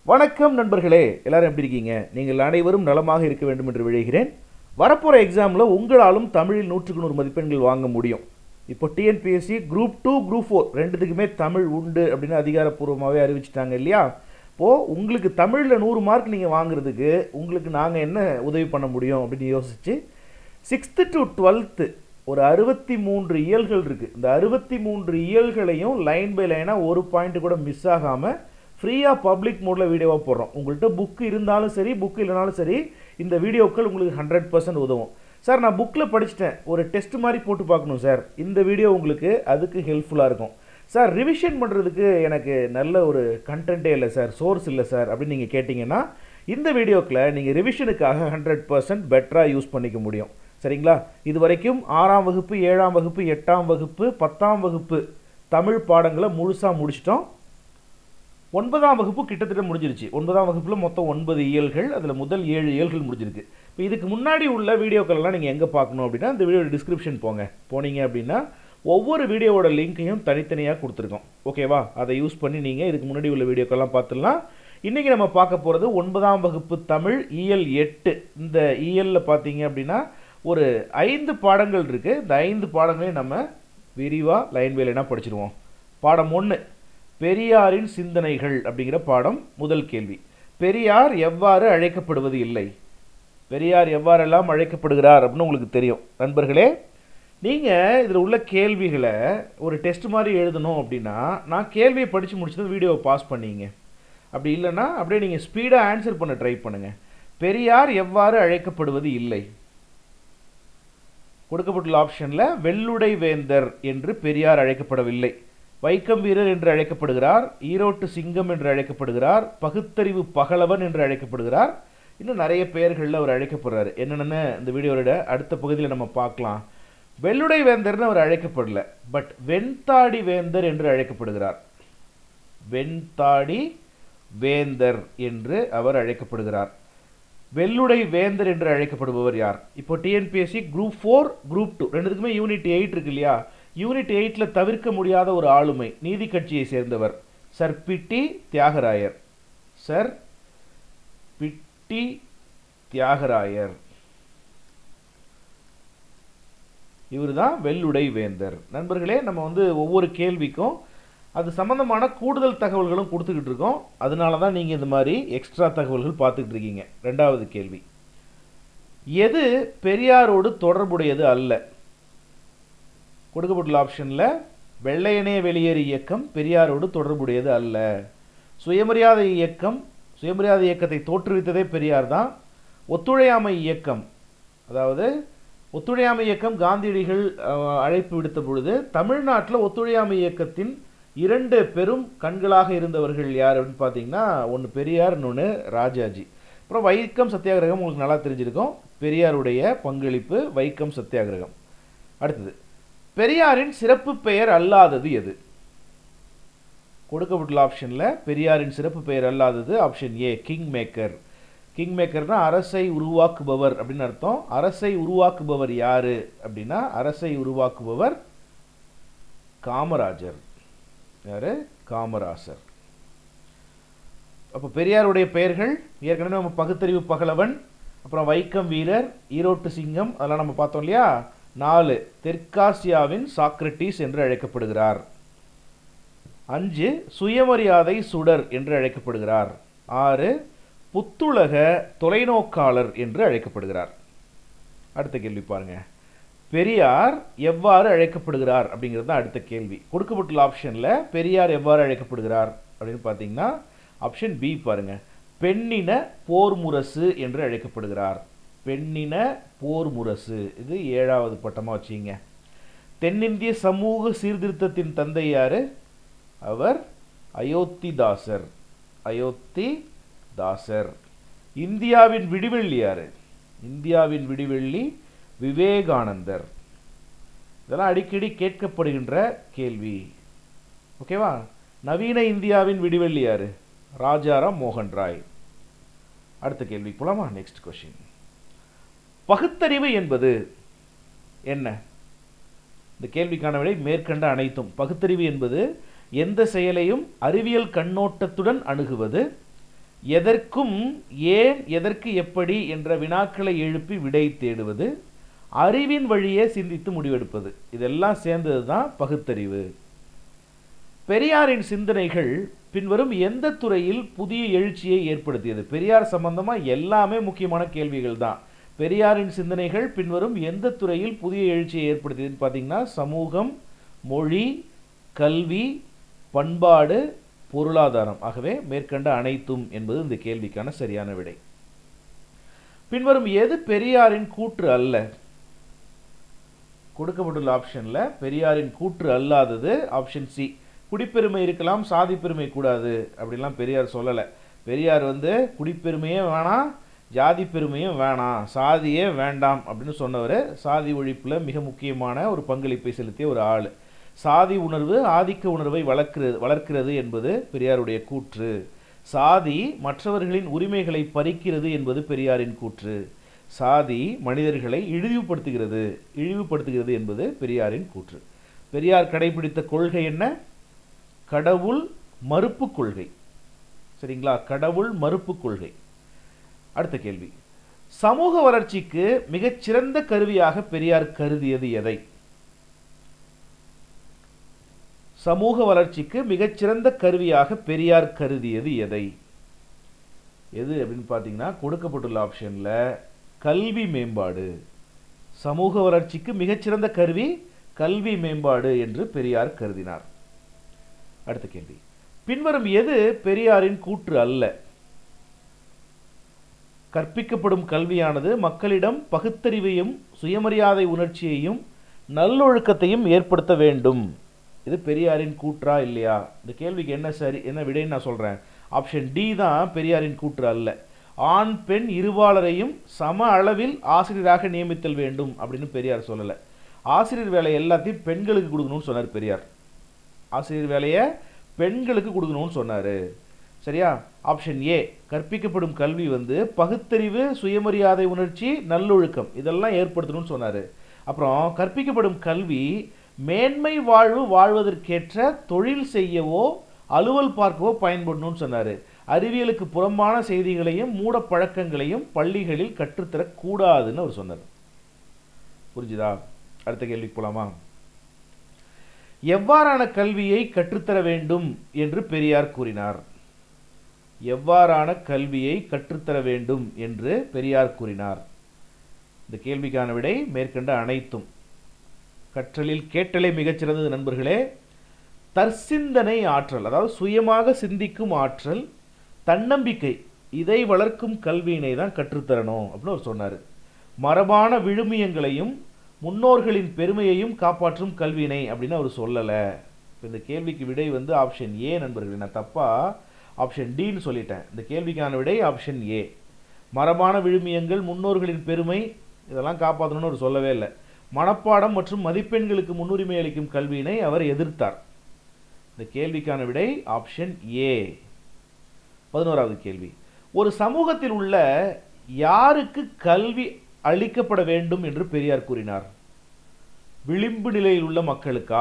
வணக்கம் நண்பர்களே, எல்லாரும் எப்படி இருக்கீங்க? நீங்கள் அனைவரும் நலமாக இருக்க வேண்டும் என்று விழைகிறேன். வரப்போகிற எக்ஸாமில் உங்களாலும் தமிழில் 100க்கு 100 மதிப்பெண்கள் வாங்க முடியும். இப்போ டிஎன்பிஎஸ்சி குரூப் 2 குரூப் 4 ரெண்டுத்துக்குமே தமிழ் உண்டு அப்படின்னு அதிகாரப்பூர்வமாகவே அறிவிச்சிட்டாங்க இல்லையா? இப்போது உங்களுக்கு தமிழில் 100 மார்க் நீங்கள் வாங்குறதுக்கு உங்களுக்கு நாங்கள் என்ன உதவி பண்ண முடியும் அப்படின்னு யோசிச்சு 6th to 12th ஒரு 63 இயல்கள் இருக்குது. இந்த 63 இயல்களையும் லைன் பை லைனாக ஒரு பாயிண்ட் கூட மிஸ் ஆகாமல் ஃப்ரீயாக பப்ளிக் மோடில் வீடியோவாக போடுறோம். உங்கள்கிட்ட புக்கு இருந்தாலும் சரி, புக்கு இல்லைனாலும் சரி, இந்த வீடியோக்கள் உங்களுக்கு 100% உதவும். சார், நான் புக்கில் படிச்சுட்டேன், ஒரு டெஸ்ட் மாதிரி போட்டு பார்க்கணும் சார், இந்த வீடியோ உங்களுக்கு அதுக்கு ஹெல்ப்ஃபுல்லாக இருக்கும். சார், ரிவிஷன் பண்ணுறதுக்கு எனக்கு நல்ல ஒரு கண்டென்ட்டே இல்லை சார், சோர்ஸ் இல்லை சார் அப்படின்னு நீங்கள் கேட்டிங்கன்னா இந்த வீடியோக்களை நீங்கள் ரிவிஷனுக்காக 100% பெட்டராக யூஸ் பண்ணிக்க முடியும். சரிங்களா? இது வரைக்கும் 6ஆம் வகுப்பு, 7ஆம் வகுப்பு, 8ஆம் வகுப்பு, 10ஆம் வகுப்பு தமிழ் பாடங்களை முழுசாக முடிச்சிட்டோம். 9ஆம் வகுப்பு கிட்டத்தட்ட முடிஞ்சிருச்சு. 9ஆம் வகுப்பில் மொத்தம் 9 இயல்கள், அதில் முதல் 7 இயல்கள் முடிஞ்சிருக்கு. இப்போ இதுக்கு முன்னாடி உள்ள வீடியோக்கள்லாம் நீங்கள் எங்கே பார்க்கணும் அப்படின்னா இந்த வீடியோ டிஸ்கிரிப்ஷன் போனீங்க அப்படின்னா ஒவ்வொரு வீடியோவோட லிங்க்கையும் தனித்தனியாக கொடுத்துருக்கோம். ஓகேவா? அதை யூஸ் பண்ணி நீங்கள் இதுக்கு முன்னாடி உள்ள வீடியோக்கெல்லாம் பார்த்துடலாம். இன்றைக்கி நம்ம பார்க்க போகிறது 9ஆம் வகுப்பு தமிழ் இயல் 8. இந்த இயலில் பார்த்தீங்க அப்படின்னா ஒரு 5 பாடங்கள் இருக்குது. இந்த 5 பாடங்களையும் நம்ம விரிவாக லைன் பை லைனாக படிச்சிருவோம். பாடம் 1, பெரியாரின் சிந்தனைகள் அப்படிங்கிற பாடம். முதல் கேள்வி, பெரியார் எவ்வாறு அழைக்கப்படுவது இல்லை? பெரியார் எவ்வாறெல்லாம் அழைக்கப்படுகிறார் அப்படின்னு உங்களுக்கு தெரியும். நண்பர்களே, நீங்கள் இதில் உள்ள கேள்விகளை ஒரு டெஸ்ட் மாதிரி எழுதணும் அப்படின்னா நான் கேள்வியை படித்து முடிச்சதும் வீடியோவை பாஸ் பண்ணிங்க. அப்படி இல்லைன்னா அப்படியே நீங்கள் ஸ்பீடாக ஆன்சர் பண்ண ட்ரை பண்ணுங்கள். பெரியார் எவ்வாறு அழைக்கப்படுவது இல்லை? கொடுக்கப்பட்டுள்ள ஆப்ஷனில் வெள்ளுடை வேந்தர் என்று பெரியார் அழைக்கப்படவில்லை. வைக்கம் வீரர் என்று அழைக்கப்படுகிறார், ஈரோட்டு சிங்கம் என்று அழைக்கப்படுகிறார், பகுத்தறிவு பகலவன் என்று அழைக்கப்படுகிறார், இன்னும் நிறைய பெயர்களில் அவர் அழைக்கப்படுறாரு. என்னென்னு இந்த வீடியோவோட அடுத்த பகுதியில் நம்ம பார்க்கலாம். வெள்ளுடை வேந்தர்னு அவர் அழைக்கப்படல, பட் வெண்தாடி வேந்தர் என்று அழைக்கப்படுகிறார். வெண்தாடி வேந்தர் என்று அவர் அழைக்கப்படுகிறார். வெள்ளுடை வேந்தர் என்று அழைக்கப்படுபவர் யார்? இப்போ டிஎன்பிஎஸ்சி குரூப் 4 குரூப் 2 ரெண்டுத்துக்குமே யூனிட் 8 இருக்கு இல்லையா? யூனிட் 8ல் தவிர்க்க முடியாத ஒரு ஆளுமை, நீதி கட்சியை சேர்ந்தவர் சர் பிட்டி தியாகராயர். சர் பிட்டி தியாகராயர் இவர் தான் வெள்ளுடை வேந்தர். நண்பர்களே, நம்ம ஒவ்வொரு கேள்விக்கும் அது சம்பந்தமான கூடுதல் தகவல்களும் கொடுத்துக்கிட்டு இருக்கோம். அதனால தான் நீங்கள் இந்த மாதிரி எக்ஸ்ட்ரா தகவல்கள் பார்த்துக்கிட்டு இருக்கீங்க. 2வது கேள்வி, எது பெரியாரோடு தொடர்புடையது அல்ல? கொடுக்கப்பட்டுள்ள ஆப்ஷனில் வெள்ளையனே வெளியேறு இயக்கம் பெரியாரோடு தொடர்புடையது அல்ல. சுயமரியாதை இயக்கத்தை தோற்றுவித்ததே பெரியார் தான். ஒத்துழையாமை இயக்கம், அதாவது ஒத்துழையாமை இயக்கம் காந்தியடிகள் அழைப்பு விடுத்த பொழுது தமிழ்நாட்டில் ஒத்துழையாமை இயக்கத்தின் 2 பெரும் கண்களாக இருந்தவர்கள் யார் அப்படின்னு பார்த்தீங்கன்னா ஒன்று பெரியார், இன்னொன்று ராஜாஜி. அப்புறம் வைக்கம் சத்தியாகிரகம் உங்களுக்கு நல்லா தெரிஞ்சிருக்கும். பெரியாருடைய பங்களிப்பு வைக்கம் சத்தியாகிரகம். அடுத்தது, பெரியாரின் சிறப்பு பெயர் அல்லாதது எது? கொடுக்கப்பட்டுள்ள ஆப்ஷனில் பெரியாரின் சிறப்பு பெயர் அல்லாதது option A, king maker. King மேக்கர்னா அரசை உருவாக்குபவர் அப்படின்னு அர்த்தம். அரசை உருவாக்குபவர் யாரு அப்படின்னா அரசை உருவாக்குபவர் காமராஜர். யாரு? காமராசர். அப்போ பெரியாருடைய பெயர்கள் ஏற்கனவே நம்ம பகுத்தறிவு பகலவன், அப்புறம் வைக்கம் வீரர், ஈரோட்டு சிங்கம், அதெல்லாம் நம்ம பார்த்தோம் இல்லையா? 4, தெற்காசியாவின் சாக்ரட்டிஸ் என்று அழைக்கப்படுகிறார். 5, சுயமரியாதை சுடர் என்று அழைக்கப்படுகிறார். 6, புத்துலக தொலைநோக்காளர் என்று அழைக்கப்படுகிறார். அடுத்த கேள்வி பாருங்க, பெரியார் எவ்வாறு அழைக்கப்படுகிறார் அப்படிங்கிறது தான் அடுத்த கேள்வி. கொடுக்கப்பட்டுள்ள ஆப்ஷனில் பெரியார் எவ்வாறு அழைக்கப்படுகிறார் அப்படின்னு பார்த்தீங்கன்னா ஆப்ஷன் பி பாருங்க, பெண்ணின போர் முரசு என்று அழைக்கப்படுகிறார். பெண்ணின போர் முரசு, இது 7வது பட்டமாக வச்சிங்க. தென்னிந்திய சமூக சீர்திருத்தத்தின் தந்தை யாரு? அவர் அயோத்திதாசர். அயோத்திதாசர். இந்தியாவின் விடிவெள்ளி யாரு? இந்தியாவின் விடிவெள்ளி விவேகானந்தர். இதெல்லாம் அடிக்கடி கேட்கப்படுகின்ற கேள்வி. ஓகேவா? நவீன இந்தியாவின் விடிவெள்ளி யாரு? ராஜாராம் மோகன் ராய். அடுத்த கேள்வி போலாமா? நெக்ஸ்ட் கொஸ்டின், பகுத்தறிவு என்பது என்ன? இந்த கேள்விக்கான விடை மேற்கண்ட அனைத்தும். பகுத்தறிவு என்பது எந்த செயலையும் அறிவியல் கண்ணோட்டத்துடன் அணுகுவது, எதற்கும் ஏன், எதற்கு, எப்படி என்ற வினாக்களை எழுப்பி விடை தேடுவது, அறிவின் வழியே சிந்தித்து முடிவெடுப்பது. இதெல்லாம் சேர்ந்தது தான் பகுத்தறிவு. பெரியாரின் சிந்தனைகள் பின்வரும் எந்த துறையில் புதிய எழுச்சியை ஏற்படுத்தியது? பெரியார் சம்பந்தமா எல்லாமே முக்கியமான கேள்விகள் தான். பெரியாரின் சிந்தனைகள் பின்வரும் எந்த துறையில் புதிய எழுச்சியை ஏற்படுத்தியதுன்னு பார்த்தீங்கன்னா, சமூகம், மொழி, கல்வி, பண்பாடு, பொருளாதாரம். ஆகவே மேற்கண்ட அனைத்தும் என்பது இந்த கேள்விக்கான சரியான விடை. பின்வரும் எது பெரியாரின் கூற்று அல்ல? கொடுக்கப்பட்டுள்ள ஆப்ஷன்ல பெரியாரின் கூற்று அல்லாதது ஆப்ஷன் சி. குடிப்பெருமை இருக்கலாம், சாதி பெருமை கூடாது அப்படிலாம் பெரியார் சொல்லலை. பெரியார் குடிப்பெருமையே வேணாம், ஜாதி பெருமையும் வேணாம், சாதியே வேண்டாம் அப்படின்னு சொன்னவர். சாதி ஒழிப்பில் மிக முக்கியமான ஒரு பங்களிப்பை செலுத்திய ஒரு ஆள். சாதி உணர்வு ஆதிக்க உணர்வை வளர்க்கிறது என்பது பெரியாருடைய கூற்று. சாதி மற்றவர்களின் உரிமைகளை பறிக்கிறது என்பது பெரியாரின் கூற்று. சாதி மனிதர்களை இழிவுபடுத்துகிறது என்பது பெரியாரின் கூற்று. பெரியார் கடைபிடித்த கொள்கை என்ன? கடவுள் மறுப்பு கொள்கை. சரிங்களா? கடவுள் மறுப்பு கொள்கை. அடுத்த கேள்வி, சமூக வளர்ச்சிக்கு மிகச்சிறந்த கருவியாக பெரியார் கருதியது எதை? சமூக வளர்ச்சிக்கு மிகச்சிறந்த கருவியாக பெரியார் கருதியது எதை? எது அப்படின்னு பார்த்தீங்கன்னா, கொடுக்கப்பட்டுள்ள ஆப்ஷன்ல கல்வி மேம்பாடு. சமூக வளர்ச்சிக்கு மிகச்சிறந்த கருவி கல்வி மேம்பாடு என்று பெரியார் கருதினார். அடுத்த கேள்வி, பின்வரும் எது பெரியாரின் கூற்று அல்ல? கற்பிக்கப்படும் கல்வியானது மக்களிடம் பகுத்தறிவையும் சுயமரியாதை உணர்ச்சியையும் நல்லொழுக்கத்தையும் ஏற்படுத்த வேண்டும். இது பெரியாரின் கூற்றா இல்லையா? இந்த கேள்விக்கு என்ன விடைன்னு நான் சொல்றேன். ஆப்ஷன் டி தான் பெரியாரின் கூற்று அல்ல. ஆண் பெண் இருபாலரையும் சம அளவில் ஆசிரியராக நியமித்தல் வேண்டும் அப்படின்னு பெரியார் சொல்லலை. ஆசிரியர் வேலை எல்லாத்தையும் பெண்களுக்கு கொடுக்கணும்னு சொன்னார் பெரியார். ஆசிரியர் வேலையை பெண்களுக்கு கொடுக்கணும்னு சொன்னார். சரியா? ஆப்ஷன் ஏ, கற்பிக்கப்படும் கல்வி பகுத்தறிவு, சுயமரியாதை உணர்ச்சி, நல்லொழுக்கம் இதெல்லாம் ஏற்படுத்தணும்னு சொன்னார். அப்புறம் கற்பிக்கப்படும் கல்வி மேன்மை வாழ்வதற்கேற்ற தொழில் செய்யவோ அலுவல் பார்க்கவோ பயன்படணும்னு சொன்னார். அறிவியலுக்கு புறம்பான செய்திகளையும் மூட பழக்கங்களையும் பள்ளிகளில் கற்றுத்தரக்கூடாதுன்னு அவர் சொன்னார். புரிஞ்சுதா? அடுத்த கேள்விக்கு போலாமா? எவ்வாறான கல்வியை கற்றுத்தர வேண்டும் என்று பெரியார் கூறினார்? எவ்வாறான கல்வியை கற்றுத்தர வேண்டும் என்று பெரியார் கூறினார்? இந்த கேள்விக்கான விடை மேற்கண்ட அனைத்தும். கற்றலில் கேட்டலே மிகச்சிறந்தது நண்பர்களே. தற்சிந்தனை ஆற்றல், அதாவது சுயமாக சிந்திக்கும் ஆற்றல், தன்னம்பிக்கை, இதை வளர்க்கும் கல்வியினை தான் கற்றுத்தரணும் அப்படின்னு அவர் சொன்னார். மரபான விழுமியங்களையும் முன்னோர்களின் பெருமையையும் காப்பாற்றும் கல்வியினை அப்படின்னு அவர் சொல்லலை. இந்த கேள்விக்கு விடை ஆப்ஷன் ஏ நண்பர்களே. நான் தப்பா ஆப்ஷன் டின்னு சொல்லிட்டேன். இந்த கேள்விக்கான விடை ஆப்ஷன் ஏ. மரபான விழுமியங்கள், முன்னோர்களின் பெருமை இதெல்லாம் காப்பாற்றணும்னு அவர் சொல்லவே இல்லை. மனப்பாடம் மற்றும் மதிப்பெண்களுக்கு முன்னுரிமை அளிக்கும் கல்வியினை அவர் எதிர்த்தார். இந்த கேள்விக்கான விடை ஆப்ஷன் ஏ. 11வது கேள்வி, ஒரு சமூகத்தில் உள்ள யாருக்கு கல்வி அளிக்கப்பட வேண்டும் என்று பெரியார் கூறினார்? விளிம்பு நிலையில் உள்ள மக்களுக்கா?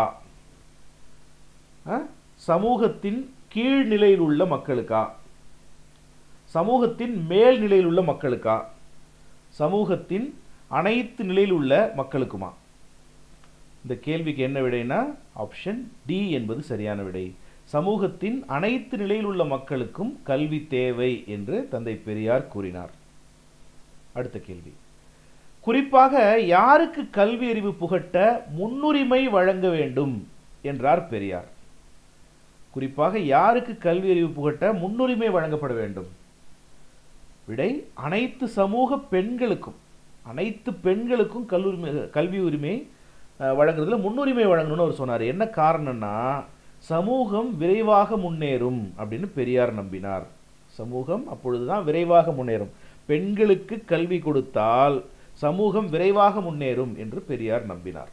சமூகத்தின் கீழ் நிலையில் உள்ள மக்களுக்கா? சமூகத்தின் மேல் நிலையில் உள்ள மக்களுக்கா? சமூகத்தின் அனைத்து நிலையில் உள்ள மக்களுக்குமா? இந்த கேள்விக்கு என்ன விடைனா ஆப்ஷன் டி என்பது சரியான விடை. சமூகத்தின் அனைத்து நிலையில் உள்ள மக்களுக்கும் கல்வி தேவை என்று தந்தை பெரியார் கூறினார். அடுத்த கேள்வி, குறிப்பாக யாருக்கு கல்வி அறிவு புகட்ட முன்னுரிமை வழங்க வேண்டும் என்றார் பெரியார்? குறிப்பாக யாருக்கு கல்வி அறிவு புகட்ட முன்னுரிமை வழங்கப்பட வேண்டும்? விடை அனைத்து சமூக பெண்களுக்கும். அனைத்து பெண்களுக்கும் கல்வி உரிமை வழங்குறதுல முன்னுரிமை வழங்கணும்னு அவர் சொன்னார். என்ன காரணம்னா, சமூகம் விரைவாக முன்னேறும் அப்படின்னு பெரியார் நம்பினார். சமூகம் அப்பொழுதுதான் விரைவாக முன்னேறும். பெண்களுக்கு கல்வி கொடுத்தால் சமூகம் விரைவாக முன்னேறும் என்று பெரியார் நம்பினார்.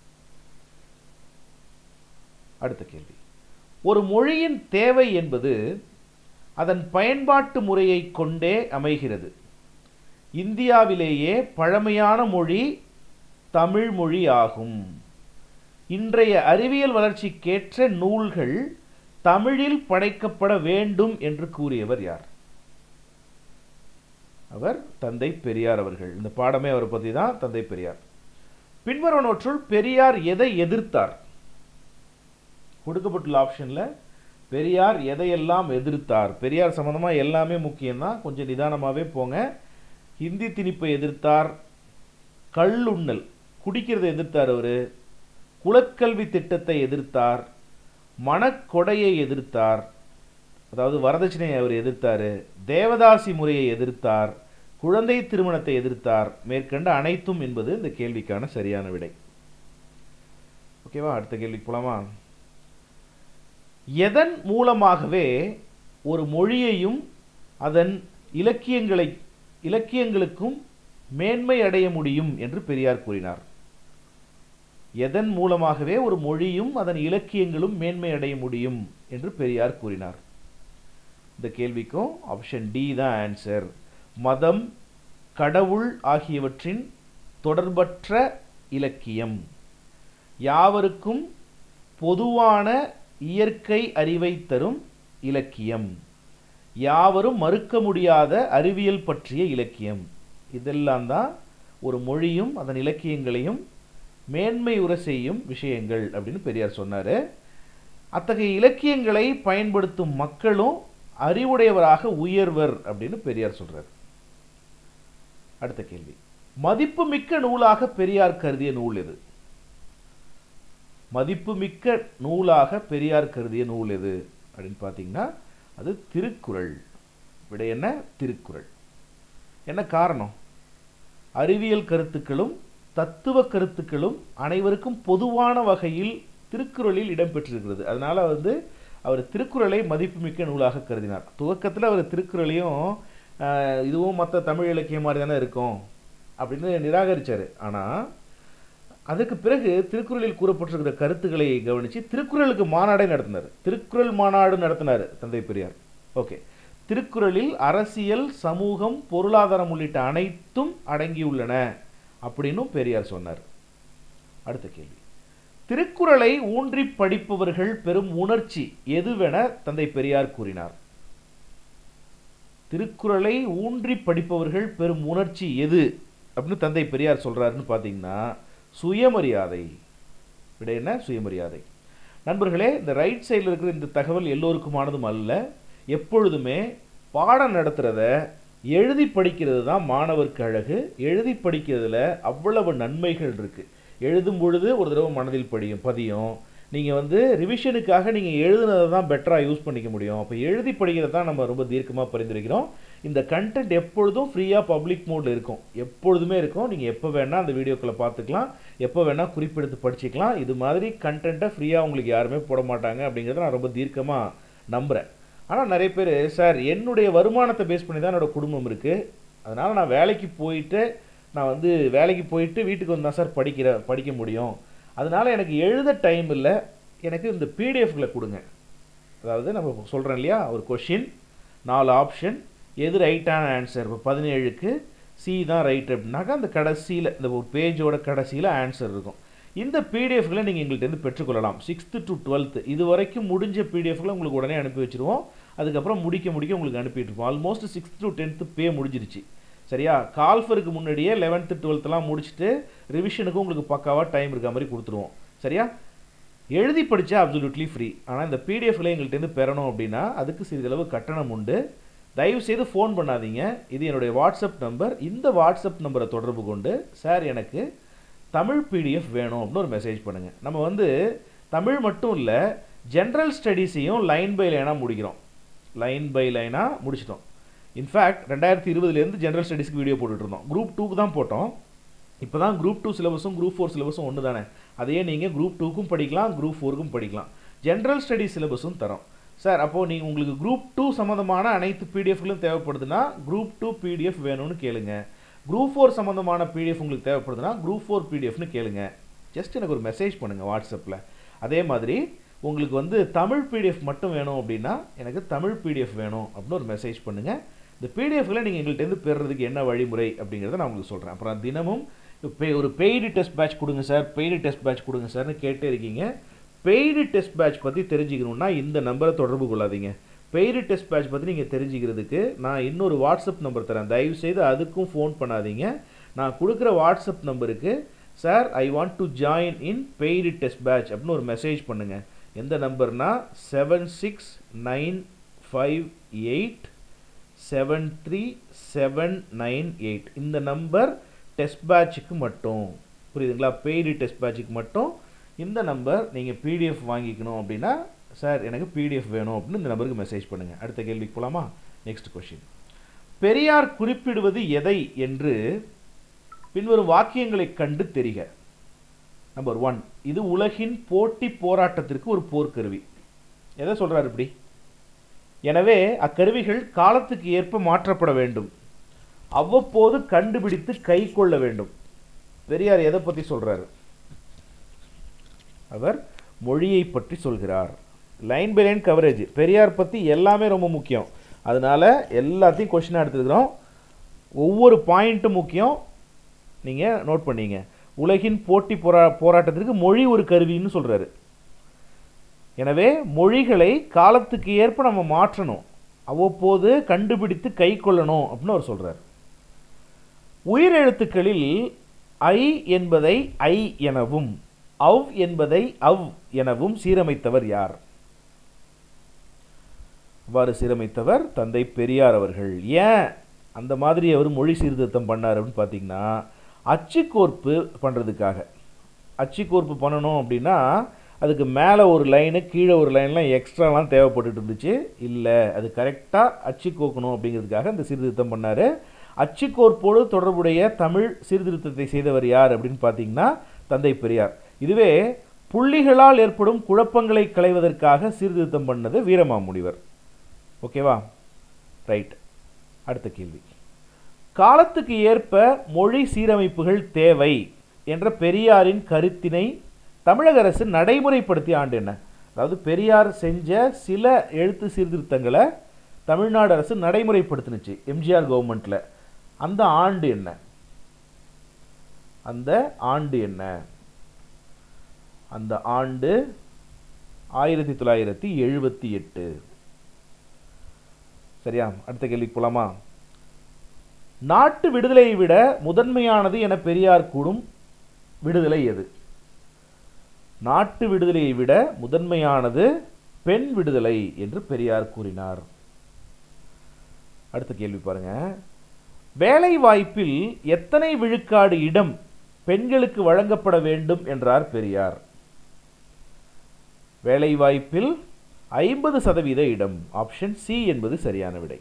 அடுத்த கேள்வி, ஒரு மொழியின் தேவை என்பது அதன் பயன்பாட்டு முறையை கொண்டே அமைகிறது. இந்தியாவிலேயே பழமையான மொழி தமிழ் மொழி ஆகும். இன்றைய அறிவியல் வளர்ச்சிக்கேற்ற நூல்கள் தமிழில் படைக்கப்பட வேண்டும் என்று கூறியவர் யார்? அவர் தந்தை பெரியார் அவர்கள். இந்த பாடமே அவரை பற்றி தான், தந்தை பெரியார். பின்வருவனவற்றுள் பெரியார் எதை எதிர்த்தார்? கொடுக்கப்பட்டுள்ள ஆப்ஷனில் பெரியார் எதையெல்லாம் எதிர்த்தார்? பெரியார் சம்பந்தமாக எல்லாமே முக்கியம்தான், கொஞ்சம் நிதானமாகவே போங்க. ஹிந்தி திணிப்பை எதிர்த்தார், கள்ளுண்ணல் குடிக்கிறதை எதிர்த்தார் அவர், குலக்கல்வி திட்டத்தை எதிர்த்தார், மனக்கொடையை எதிர்த்தார், அதாவது வரதட்சணையை அவர் எதிர்த்தார், தேவதாசி முறையை எதிர்த்தார், குழந்தை திருமணத்தை எதிர்த்தார். மேற்கண்ட அனைத்தும் என்பது இந்த கேள்விக்கான சரியான விடை. ஓகேவா? அடுத்த கேள்விக்கு போலாமா? எதன் மூலமாகவே ஒரு மொழியையும் அதன் இலக்கியங்களுக்கும் மேன்மை அடைய முடியும் என்று பெரியார் கூறினார்? எதன் மூலமாகவே ஒரு மொழியும் அதன் இலக்கியங்களும் மேன்மை அடைய முடியும் என்று பெரியார் கூறினார்? இந்த கேள்விக்கும் ஆப்ஷன் டி தான் ஆன்சர். மதம், கடவுள் ஆகியவற்றின் தொடர்பற்ற இலக்கியம், யாவருக்கும் பொதுவான இயற்கை அறிவை தரும் இலக்கியம், யாவரும் மறுக்க முடியாத அறிவியல் பற்றிய இலக்கியம், இதெல்லாம் தான் ஒரு மொழியும் அதன் இலக்கியங்களையும் மேன்மை உற செய்யும் விஷயங்கள் அப்படின்னு பெரியார் சொன்னார். அத்தகைய இலக்கியங்களை பயன்படுத்தும் மக்களும் அறிவுடையவராக உயர்வர் அப்படின்னு பெரியார் சொல்றார். அடுத்த கேள்வி, மதிப்புமிக்க நூலாக பெரியார் கருதிய நூல் எது? மதிப்புமிக்க நூலாக பெரியார் கருதிய நூல் எது அப்படின்னு பார்த்தீங்கன்னா அது திருக்குறள். விடை என்ன? திருக்குறள். என்ன காரணம்? அறிவியல் கருத்துக்களும் தத்துவ கருத்துக்களும் அனைவருக்கும் பொதுவான வகையில் திருக்குறளில் இடம்பெற்றிருக்கிறது. அதனால அவர் திருக்குறளை மதிப்புமிக்க நூலாக கருதினார். துவக்கத்தில் அவர் திருக்குறளையும் இதுவும் மற்ற தமிழ் இலக்கியம் மாதிரி தானே இருக்கும் அப்படின்னு நிராகரித்தார். ஆனால் அதுக்கு பிறகு திருக்குறளில் கூறப்பட்டிருக்கிற கருத்துக்களை கவனித்து திருக்குறளுக்கு மாநாடே நடத்தினார். திருக்குறள் மாநாடு நடத்தினார் தந்தை பெரியார். ஓகே, திருக்குறளில் அரசியல், சமூகம், பொருளாதாரம் உள்ளிட்ட அனைத்தும் அடங்கியுள்ளன அப்படின்னு பெரியார் சொன்னார். அடுத்த கேள்வி, திருக்குறளை ஊன்றி படிப்பவர்கள் பெரும் உணர்ச்சி எதுவென தந்தை பெரியார் கூறினார்? திருக்குறளை ஊன்றி படிப்பவர்கள் பெரும் உணர்ச்சி எது அப்படின்னு தந்தை பெரியார் சொல்றாருன்னு பார்த்தீங்கன்னா சுயமரியாதை. விட என்ன? சுயமரியாதை. நண்பர்களே, இந்த ரைட் சைடில் இருக்கிற இந்த தகவல் எல்லோருக்குமானதும் அல்ல. எப்பொழுதுமே பாடம் நடத்துகிறத எழுதி படிக்கிறது தான் மாணவருக்கு அழகு. எழுதி படிக்கிறதுல அவ்வளவு நன்மைகள் இருக்குது. எழுதும் பொழுது ஒரு தடவை மனதில் பதியும். நீங்கள் ரிவிஷனுக்காக நீங்கள் எழுதுனதை தான் பெட்டராக யூஸ் பண்ணிக்க முடியும். அப்போ எழுதி படிக்கிறது தான் நம்ம ரொம்ப தீர்க்கமாக பரிந்துரைக்கிறோம். இந்த கண்டென்ட் எப்பொழுதும் ஃப்ரீயாக பப்ளிக் மோடில் இருக்கும், எப்பொழுதுமே இருக்கும். நீங்கள் எப்போ வேணால் அந்த வீடியோக்களை பார்த்துக்கலாம், எப்போ வேணால் குறிப்பெடுத்து படிச்சுக்கலாம். இது மாதிரி கண்டென்ட்டை ஃப்ரீயாக உங்களுக்கு யாருமே போட மாட்டாங்க அப்படிங்கிறத நான் ரொம்ப தீர்க்கமாக நம்புகிறேன். ஆனால் நிறைய பேர், சார் என்னுடைய வருமானத்தை பேஸ் பண்ணி தான் என்னோடய குடும்பம் இருக்குது, அதனால் நான் வேலைக்கு போயிட்டு வீட்டுக்கு வந்தால் சார் படிக்க முடியும், அதனால் எனக்கு எழுத டைம் இல்லை, எனக்கு இந்த பிடிஎஃப்களை கொடுங்க. அதாவது நம்ம சொல்கிறேன் இல்லையா, ஒரு கொஷின் 4 ஆப்ஷன், எது ரைட்டான ஆன்சர்? இப்போ 17க்கு சி தான் ரைட் அப்படின்னாக்கா அந்த கடைசியில் இந்த ஒரு பேஜோட கடைசியில் ஆன்சர் இருக்கும். இந்த பிடிஎஃப்களை நீங்கள் எங்கள்கிட்ட பெற்றுக்கொள்ளலாம். 6th to 12th இது வரைக்கும் முடிஞ்ச பிடிஎஃப்களை உங்களுக்கு உடனே அனுப்பி வச்சுருவோம். அதுக்கப்புறம் முடிக்க உங்களுக்கு அனுப்பிட்டு இருப்போம். ஆல்மோஸ்ட் 6th to 10th பே முடிஞ்சிருச்சு. சரியா? கால்ஃபருக்கு முன்னாடியே 11th 12thலாம் முடிச்சுட்டு ரிவிஷனுக்கு உங்களுக்கு பக்காவாக டைம் இருக்க மாதிரி கொடுத்துருவோம். சரியா? எழுதி படித்தா அப்சல்யூட்லி ஃப்ரீ. ஆனால் இந்த பிடிஎஃப்களை எங்கள்கிட்ட பெறணும் அப்படின்னா அதுக்கு சிறிதளவு கட்டணம் உண்டு. தயவுசெய்து ஃபோன் பண்ணாதீங்க. இது என்னுடைய வாட்ஸ்அப் நம்பர். இந்த வாட்ஸ்அப் நம்பரை தொடர்பு கொண்டு சார் எனக்கு தமிழ் பிடிஎஃப் வேணும் அப்படின்னு ஒரு மெசேஜ் பண்ணுங்கள். நம்ம தமிழ் மட்டும் இல்லை, ஜென்ரல் ஸ்டடீஸையும் லைன் பை லைனாக முடிக்கிறோம். லைன் பை லைனாக முடிச்சிட்டோம். இன்ஃபேக்ட் 2020 ஜென்ரல் ஸ்டடீஸ்க்கு வீடியோ போட்டுட்ருந்தோம். குரூப் 2க்கு தான் போட்டோம். இப்போ தான் குரூப் 2 சிலபஸும் குரூப் 4 சிலபஸும் ஒன்று தானே. அதையே நீங்கள் குரூப் 2க்கும் படிக்கலாம், குரூப் 4க்கும் படிக்கலாம். ஜென்ரல் ஸ்டடீஸ் சிலபஸும் தரோம். சார் அப்போது உங்களுக்கு குரூப் 2 சம்மந்தமான அனைத்து பிடிஎஃப்களும் தேவைப்படுதுன்னா குரூப் 2 பிடிஎஃப் வேணும்னு கேளுங்க. குரூப் 4 சம்மந்தமான பிடிஎஃப் உங்களுக்கு தேவைப்படுதுன்னா குரூப் 4 பிடிஎஃப்னு கேளுங்க. ஜஸ்ட் எனக்கு ஒரு மெசேஜ் பண்ணுங்கள் வாட்ஸ்அப்பில். அதே மாதிரி உங்களுக்கு தமிழ் பிடிஎஃப் மட்டும் வேணும் அப்படின்னா எனக்கு தமிழ் பிடிஎஃப் வேணும் அப்படின்னு ஒரு மெசேஜ் பண்ணுங்கள். இந்த பிடிஎஃப்களை நீங்கள் எங்கள்கிட்ட பெறுறதுக்கு என்ன வழிமுறை அப்படிங்கிறத நான் உங்களுக்கு சொல்கிறேன். அப்புறம் தினமும் ஒரு பெய்டு டெஸ்ட் பேட்ச் கொடுங்க சார், பெய்டு டெஸ்ட் பேட்ச் கொடுங்க சார்னு கேட்டே இருக்கீங்க. பெய்டு டெஸ்ட் பேட்ச் பற்றி தெரிஞ்சுக்கணுன்னா இந்த நம்பரை தொடர்பு கொள்ளாதீங்க. பெய்டு டெஸ்ட் பேட்ச் பற்றி நீங்கள் தெரிஞ்சுக்கிறதுக்கு நான் இன்னொரு வாட்ஸ்அப் நம்பர் தரேன். தயவுசெய்து அதுக்கும் ஃபோன் பண்ணாதீங்க. நான் கொடுக்குற வாட்ஸ்அப் நம்பருக்கு sir I want to join in paid test batch அப்படின்னு ஒரு மெசேஜ் பண்ணுங்கள். எந்த நம்பர்னா 7695873798. இந்த நம்பர் டெஸ்ட் பேட்சுக்கு மட்டும், புரியுதுங்களா? பெய்டு டெஸ்ட் பேட்சுக்கு மட்டும் இந்த நம்பர். நீங்கள் பிடிஎஃப் வாங்கிக்கணும் அப்படின்னா சார் எனக்கு பிடிஎஃப் வேணும் அப்படின்னு இந்த நம்பருக்கு மெசேஜ் பண்ணுங்கள். அடுத்த கேள்விக்கு போகலாமா? Next question. பெரியார் குறிப்பிடுவது எதை என்று பின்வரும் வாக்கியங்களை கண்டு தெரிக. நம்பர் 1, இது உலகின் போட்டி போராட்டத்திற்கு ஒரு போர்க்கருவி. எதை சொல்றாரு இப்படி? எனவே அக்கருவிகள் காலத்துக்கு ஏற்ப மாற்றப்பட வேண்டும், அவ்வப்போது கண்டுபிடித்து கை கொள்ள வேண்டும். பெரியார் எதை பற்றி சொல்றாரு? அவர் மொழியை பற்றி சொல்கிறார். Line by line coverage. Periyar பற்றி எல்லாமே ரொம்ப முக்கியம், அதனால எல்லாத்தையும் கொஸ்டினாக எடுத்துக்கிறோம். ஒவ்வொரு பாயிண்ட்டும் முக்கியம், நீங்கள் நோட் பண்ணீங்க. உலகின் போட்டி போராட்டத்திற்கு மொழி ஒரு கருவின்னு சொல்கிறாரு. எனவே மொழிகளை காலத்துக்கு ஏற்ப நம்ம மாற்றணும், அவ்வப்போது கண்டுபிடித்து கை கொள்ளணும் அப்படின்னு அவர் சொல்கிறார். உயிரெழுத்துக்களில் ஐ என்பதை ஐ எனவும் அவ் என்பதை அவ் எனவும் சீரமைத்தவர் யார்? அவ்வாறு சீரமைத்தவர் தந்தை பெரியார் அவர்கள். ஏன் அந்த மாதிரி அவர் மொழி சீர்திருத்தம் பண்ணார் அப்படின்னு பார்த்தீங்கன்னா, அச்சுக்கோர்ப்பு பண்ணுறதுக்காக. அச்சுக்கோர்ப்பு பண்ணணும் அப்படின்னா அதுக்கு மேலே ஒரு லைனு கீழே ஒரு லைன்லாம் எக்ஸ்ட்ராலாம் தேவைப்பட்டுட்டு இருந்துச்சு. இல்லை, அது கரெக்டாக அச்சு கோக்கணும் அப்படிங்கிறதுக்காக இந்த சீர்திருத்தம் பண்ணார். அச்சுக்கோர்ப்போடு தொடர்புடைய தமிழ் சீர்திருத்தத்தை செய்தவர் யார் அப்படின்னு பார்த்தீங்கன்னா தந்தை பெரியார். இதுவே புள்ளிகளால் ஏற்படும் குழப்பங்களை களைவதற்காக சீர்திருத்தம் பண்ணது வீரமாமுனிவர். ஓகேவா? ரைட். அடுத்த கேள்வி. காலத்துக்கு ஏற்ப மொழி சீரமைப்புகள் தேவை என்ற பெரியாரின் கருத்தினை தமிழக அரசு நடைமுறைப்படுத்திய ஆண்டு என்ன? அதாவது பெரியார் செஞ்ச சில எழுத்து சீர்திருத்தங்களை தமிழ்நாடு அரசு நடைமுறைப்படுத்தினுச்சு எம்ஜிஆர் கவர்மெண்ட்ல. அந்த ஆண்டு என்ன? அந்த ஆண்டு என்ன? அந்த ஆண்டு 1978. சரியா? அடுத்த கேள்விக்கு போலாமா? நாட்டு விடுதலையை விட முதன்மையானது என பெரியார் கூறும் விடுதலை எது? நாட்டு விடுதலையை விட முதன்மையானது பெண் விடுதலை என்று பெரியார் கூறினார். அடுத்த கேள்வி பாருங்க. வேலை வாய்ப்பில் எத்தனை விழுக்காடு இடம் பெண்களுக்கு வழங்கப்பட வேண்டும் என்றார் பெரியார்? வேலை வாய்ப்பில் 50% இடம். ஆப்ஷன் சி என்பது சரியான விடை.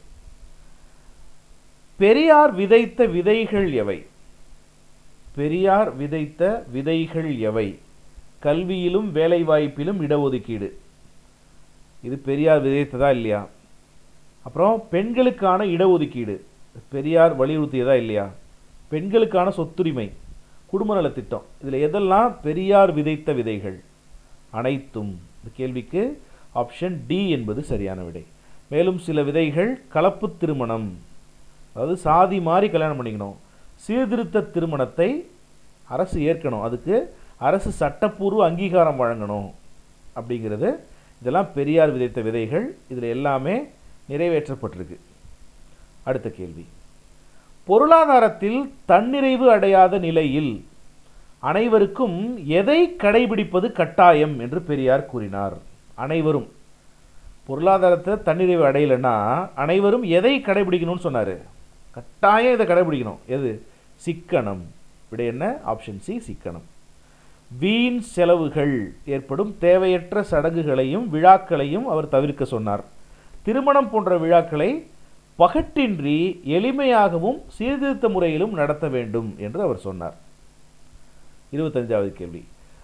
பெரியார் விதைத்த விதைகள் எவை? பெரியார் விதைத்த விதைகள் எவை? கல்வியிலும் வேலை வாய்ப்பிலும் இடஒதுக்கீடு, இது பெரியார் விதைத்ததா இல்லையா? அப்புறம் பெண்களுக்கான இடஒதுக்கீடு, பெரியார் வலியுறுத்தியதா இல்லையா? பெண்களுக்கான சொத்துரிமை, குடும்ப நல திட்டம், இதில் எதெல்லாம் பெரியார் விதைத்த விதைகள்? அனைத்தும். இந்த கேள்விக்கு ஆப்ஷன் டி என்பது சரியான விடை. மேலும் சில விதைகள் கலப்பு திருமணம், அதாவது சாதி மாறி கல்யாணம் பண்ணிக்கணும், சீர்திருத்த திருமணத்தை அரசு ஏற்கணும், அதுக்கு அரசு சட்டப்பூர்வ அங்கீகாரம் வழங்கணும் அப்படிங்கிறது, இதெல்லாம் பெரியார் விதைத்த விதைகள். இதில் எல்லாமே நிறைவேற்றப்பட்டிருக்கு. அடுத்த கேள்வி. பொருளாதாரத்தில் தன்னிறைவு அடையாத நிலையில் அனைவருக்கும் எதை கடைபிடிப்பது கட்டாயம் என்று பெரியார் கூறினார்? அனைவரும் பொருளாதாரத்தை தன்னிறைவு அடையலைன்னா அனைவரும் எதை கடைபிடிக்கணும்னு சொன்னார்? கட்டாயம் இதை கடைபிடிக்கணும். எது? சிக்கனம். விடை என்ன? ஆப்ஷன் சி, சிக்கனம். வீண் செலவுகள் ஏற்படும் தேவையற்ற சடங்குகளையும் விழாக்களையும் அவர் தவிர்க்க சொன்னார். திருமணம் போன்ற விழாக்களை பகட்டின்றி எளிமையாகவும் சீர்திருத்த முறையிலும் நடத்த வேண்டும் என்று அவர் சொன்னார். 25வது கேள்வி.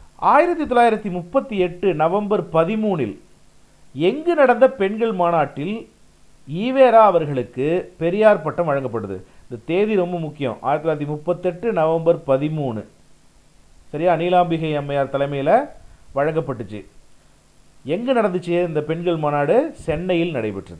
1938 நவம்பர் 13 எங்கு நடந்த பெண்கள் மாநாட்டில் ஈவேரா அவர்களுக்கு பெரியார் பட்டம் வழங்கப்பட்டது? இந்த தேதி ரொம்ப முக்கியம். 1938 நவம்பர் 13. சரியா? நீலாம்பிகை அம்மையார் தலைமையில் வழங்கப்பட்டுச்சு. எங்கு நடந்துச்சு இந்த பெண்கள் மாநாடு? சென்னையில் நடைபெற்றது.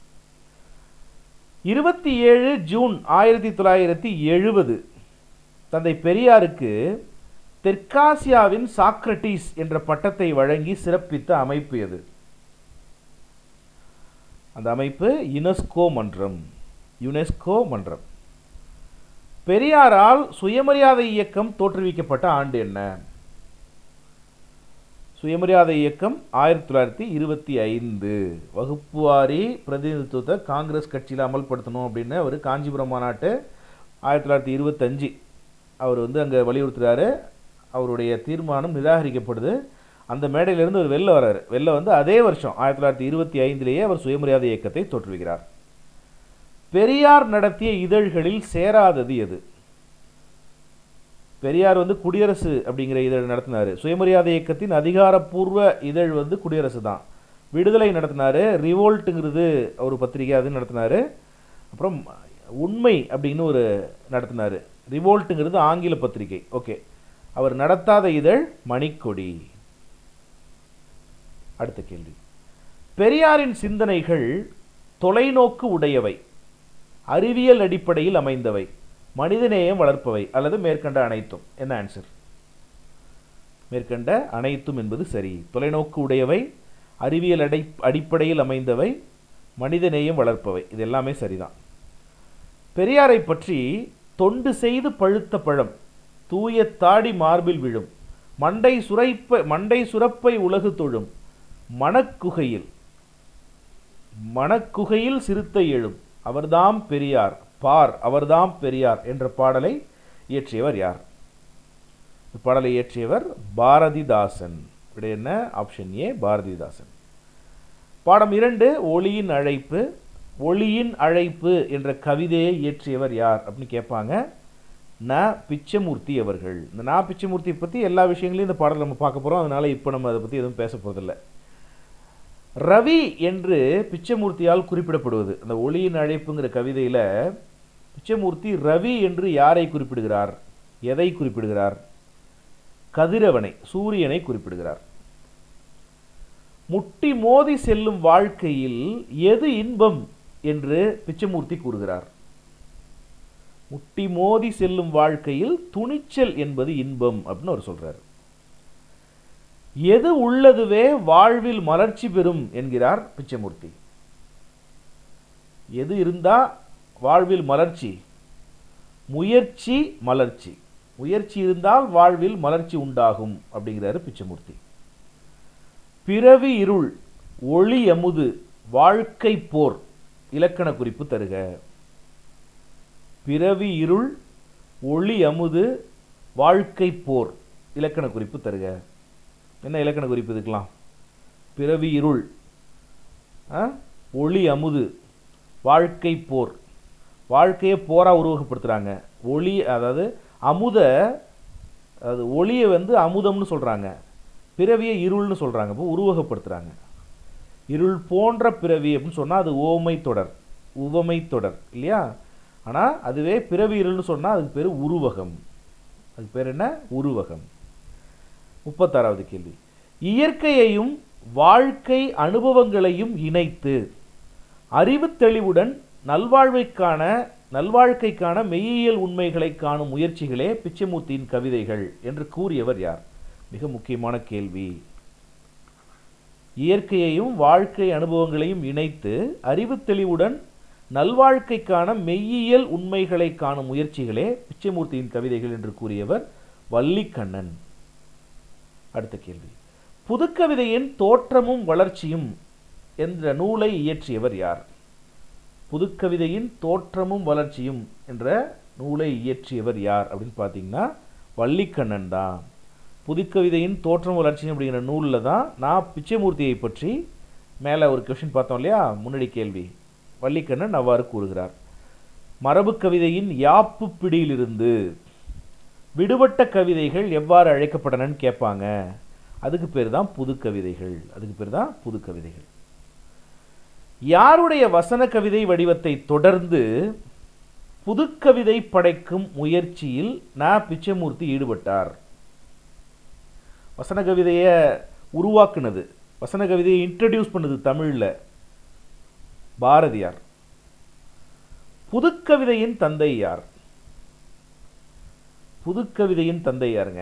27 ஜூன் 1970 தந்தை பெரியாருக்கு தெற்காசியாவின் சாக்ரட்டிஸ் என்ற பட்டத்தை வழங்கி சிறப்பித்த அமைப்பு எது? அந்த அமைப்பு யுனெஸ்கோ மன்றம். யுனெஸ்கோ மன்றம். பெரியாரால் சுயமரியாதை இயக்கம் தோற்றுவிக்கப்பட்ட ஆண்டு என்ன? சுயமரியாதை இயக்கம் 1925. வகுப்புவாரி பிரதிநிதித்துவத்தை காங்கிரஸ் கட்சியில் அமல்படுத்தணும் அப்படின்னு அவர் காஞ்சிபுரம் மாநாட்டு 1925 அவர் அங்கே வலியுறுத்துறாரு. அவருடைய தீர்மானம் நிராகரிக்கப்படுது. அந்த மேடையிலிருந்து அவர் வெளில வர்றாரு. வெளில அதே வருஷம் 1925 அவர் சுயமரியாதை இயக்கத்தை தோற்றுவிக்கிறார். பெரியார் நடத்திய இதழ்களில் சேராதது எது? பெரியார் குடியரசு அப்படிங்கிற இதழ் நடத்தினார். சுயமரியாதை இயக்கத்தின் அதிகாரப்பூர்வ இதழ் குடியரசு தான். விடுதலை நடத்தினார். ரிவோல்ட்டுங்கிறது ஒரு பத்திரிகை, அது நடத்தினார். அப்புறம் உண்மை அப்படின்னு ஒரு நடத்தினார். ரிவோல்ட்டுங்கிறது ஆங்கில பத்திரிகை. ஓகே, அவர் நடத்தாத இதழ் மணிக்கொடி. அடுத்த கேள்வி. பெரியாரின் சிந்தனைகள் தொலைநோக்கு உடையவை, அறிவியல் அடிப்படையில் அமைந்தவை, மனிதநேயம் வளர்ப்பவை அல்லது மேற்கண்ட அனைத்தும். என்ன ஆன்சர்? மேற்கண்ட அனைத்தும் என்பது சரி. தொலைநோக்கு உடையவை, அறிவியல் அடிப்படையில் அமைந்தவை, மனிதநேயம் வளர்ப்பவை, இது எல்லாமே சரிதான். பெரியாரை பற்றி தொண்டு செய்து பழுத்த பழம், தூய தாடி மார்பில் விழும், மண்டை சுரப்பை உலகு தொழும், மணக்குகையில் சிறுத்தை எழும், அவர்தாம் பெரியார், பார் அவர்தாம் பெரியார் என்ற பாடலை இயற்றியவர் யார்? பாடலை இயற்றியவர் பாரதிதாசன். விடை என்ன? Option A, Bharathidasan. பாடம் 2, ஒளியின் அழைப்பு. ஒளியின் அழைப்பு என்ற கவிதையை இயற்றியவர் யார் அப்படின்னு கேட்பாங்க. ந. பிச்சமூர்த்தி அவர்கள். இந்த ந. பிச்சமூர்த்தியை பற்றி எல்லா விஷயங்களையும் இந்த பாடல் நம்ம பார்க்க போகிறோம். அதனால இப்போ நம்ம அதை பற்றி எதுவும் பேச போகிறதில்லை. ரவி என்று பிச்சமூர்த்தியால் குறிப்பிடப்படுவது, அந்த ஒளியின் அழைப்புங்கிற கவிதையில் பிச்சமூர்த்தி ரவி என்று யாரை குறிப்பிடுகிறார்? எதை குறிப்பிடுகிறார்? கதிரவனை, சூரியனை குறிப்பிடுகிறார். முட்டி மோதி செல்லும் வாழ்க்கையில் எது இன்பம் என்று பிச்சமூர்த்தி கூறுகிறார்? முட்டி மோதி செல்லும் வாழ்க்கையில் துணிச்சல் என்பது இன்பம் அப்படின்னு அவர் சொல்றார். எது உள்ளதுவே வாழ்வில் மலர்ச்சி பெறும் என்கிறார் பிச்சமூர்த்தி. எது இருந்தா வாழ்வில் மலர்ச்சி? முயற்சி, மலர்ச்சி. முயற்சி இருந்தால் வாழ்வில் மலர்ச்சி உண்டாகும் அப்படிங்கிறாரு பிச்சமூர்த்தி. பிறவி இருள், ஒளி அமுது, வாழ்க்கை போர், இலக்கண குறிப்பு தருக. பிறவி இருள், ஒளி அமுது, வாழ்க்கை போர், இலக்கண குறிப்பு தருக. என்ன இலக்கண குறிப்பு இதுக்கலாம்? பிறவி இருள், ஒளி அமுது, வாழ்க்கை போர். வாழ்க்கையை போரா உருவகப்படுத்துறாங்க. ஒளி, அதாவது அமுத, அதாவது ஒளியை அமுதம்னு சொல்றாங்க, பிறவியை இருள்னு சொல்றாங்க. இப்போ உருவகப்படுத்துறாங்க. இருள் போன்ற பிறவி அப்படின்னு சொன்னா அது ஓமை தொடர், உவமை தொடர் இல்லையா? ஆனா அதுவே பிறவி இருள்னு சொன்னா அதுக்கு பேரு உருவகம். அதுக்கு பேர் என்ன? உருவகம். 36வது கேள்வி. இயற்கையையும் வாழ்க்கை அனுபவங்களையும் இணைத்து அறிவு தெளிவுடன் நல்வாழ்க்கைக்கான மெய்யியல் உண்மைகளை காணும் முயற்சிகளே பிச்சமூர்த்தியின் கவிதைகள் என்று கூறியவர் யார்? மிக முக்கியமான கேள்வி. இயற்கையையும் வாழ்க்கை அனுபவங்களையும் இணைத்து அறிவு தெளிவுடன் நல்வாழ்க்கைக்கான மெய்யியல் உண்மைகளை காணும் முயற்சிகளே பிச்சமூர்த்தியின் கவிதைகள் என்று கூறியவர் வல்லிக்கண்ணன். அடுத்த கேள்வி. புதுக்கவிதையின் தோற்றமும் வளர்ச்சியும் என்ற நூலை இயற்றியவர் யார்? புதுக்கவிதையின் தோற்றமும் வளர்ச்சியும் என்ற நூலை இயற்றியவர் யார் அப்படின்னு பார்த்தீங்கன்னா வல்லிக்கண்ணன் தான். புதுக்கவிதையின் தோற்றம் வளர்ச்சியும் அப்படிங்கிற நூலில் தான் நான் பிச்சமூர்த்தியை பற்றி மேலே ஒரு கொஸ்டின் பார்த்தோம் இல்லையா, முன்னாடி கேள்வி. வல்லிக்கண்ணன் அவ்வாறு கூறுகிறார். மரபு கவிதையின் யாப்பு பிடியிலிருந்து விடுபட்ட கவிதைகள் எவ்வாறு அழைக்கப்பட்டனன்னு கேட்பாங்க. அதுக்கு பேர் தான் புதுக்கவிதைகள். அதுக்கு பேர் தான் புதுக்கவிதைகள். யாருடைய வசன கவிதை வடிவத்தை தொடர்ந்து புதுக்கவிதை படைக்கும் முயற்சியில் பிச்சமூர்த்தி ஈடுபட்டார்? வசன கவிதையை உருவாக்குனது, வசன கவிதையை இன்ட்ரடியூஸ் பண்ணது தமிழில் பாரதியார். புதுக்கவிதையின் தந்தை யார்? புதுக்கவிதையின் தந்தை யாருங்க?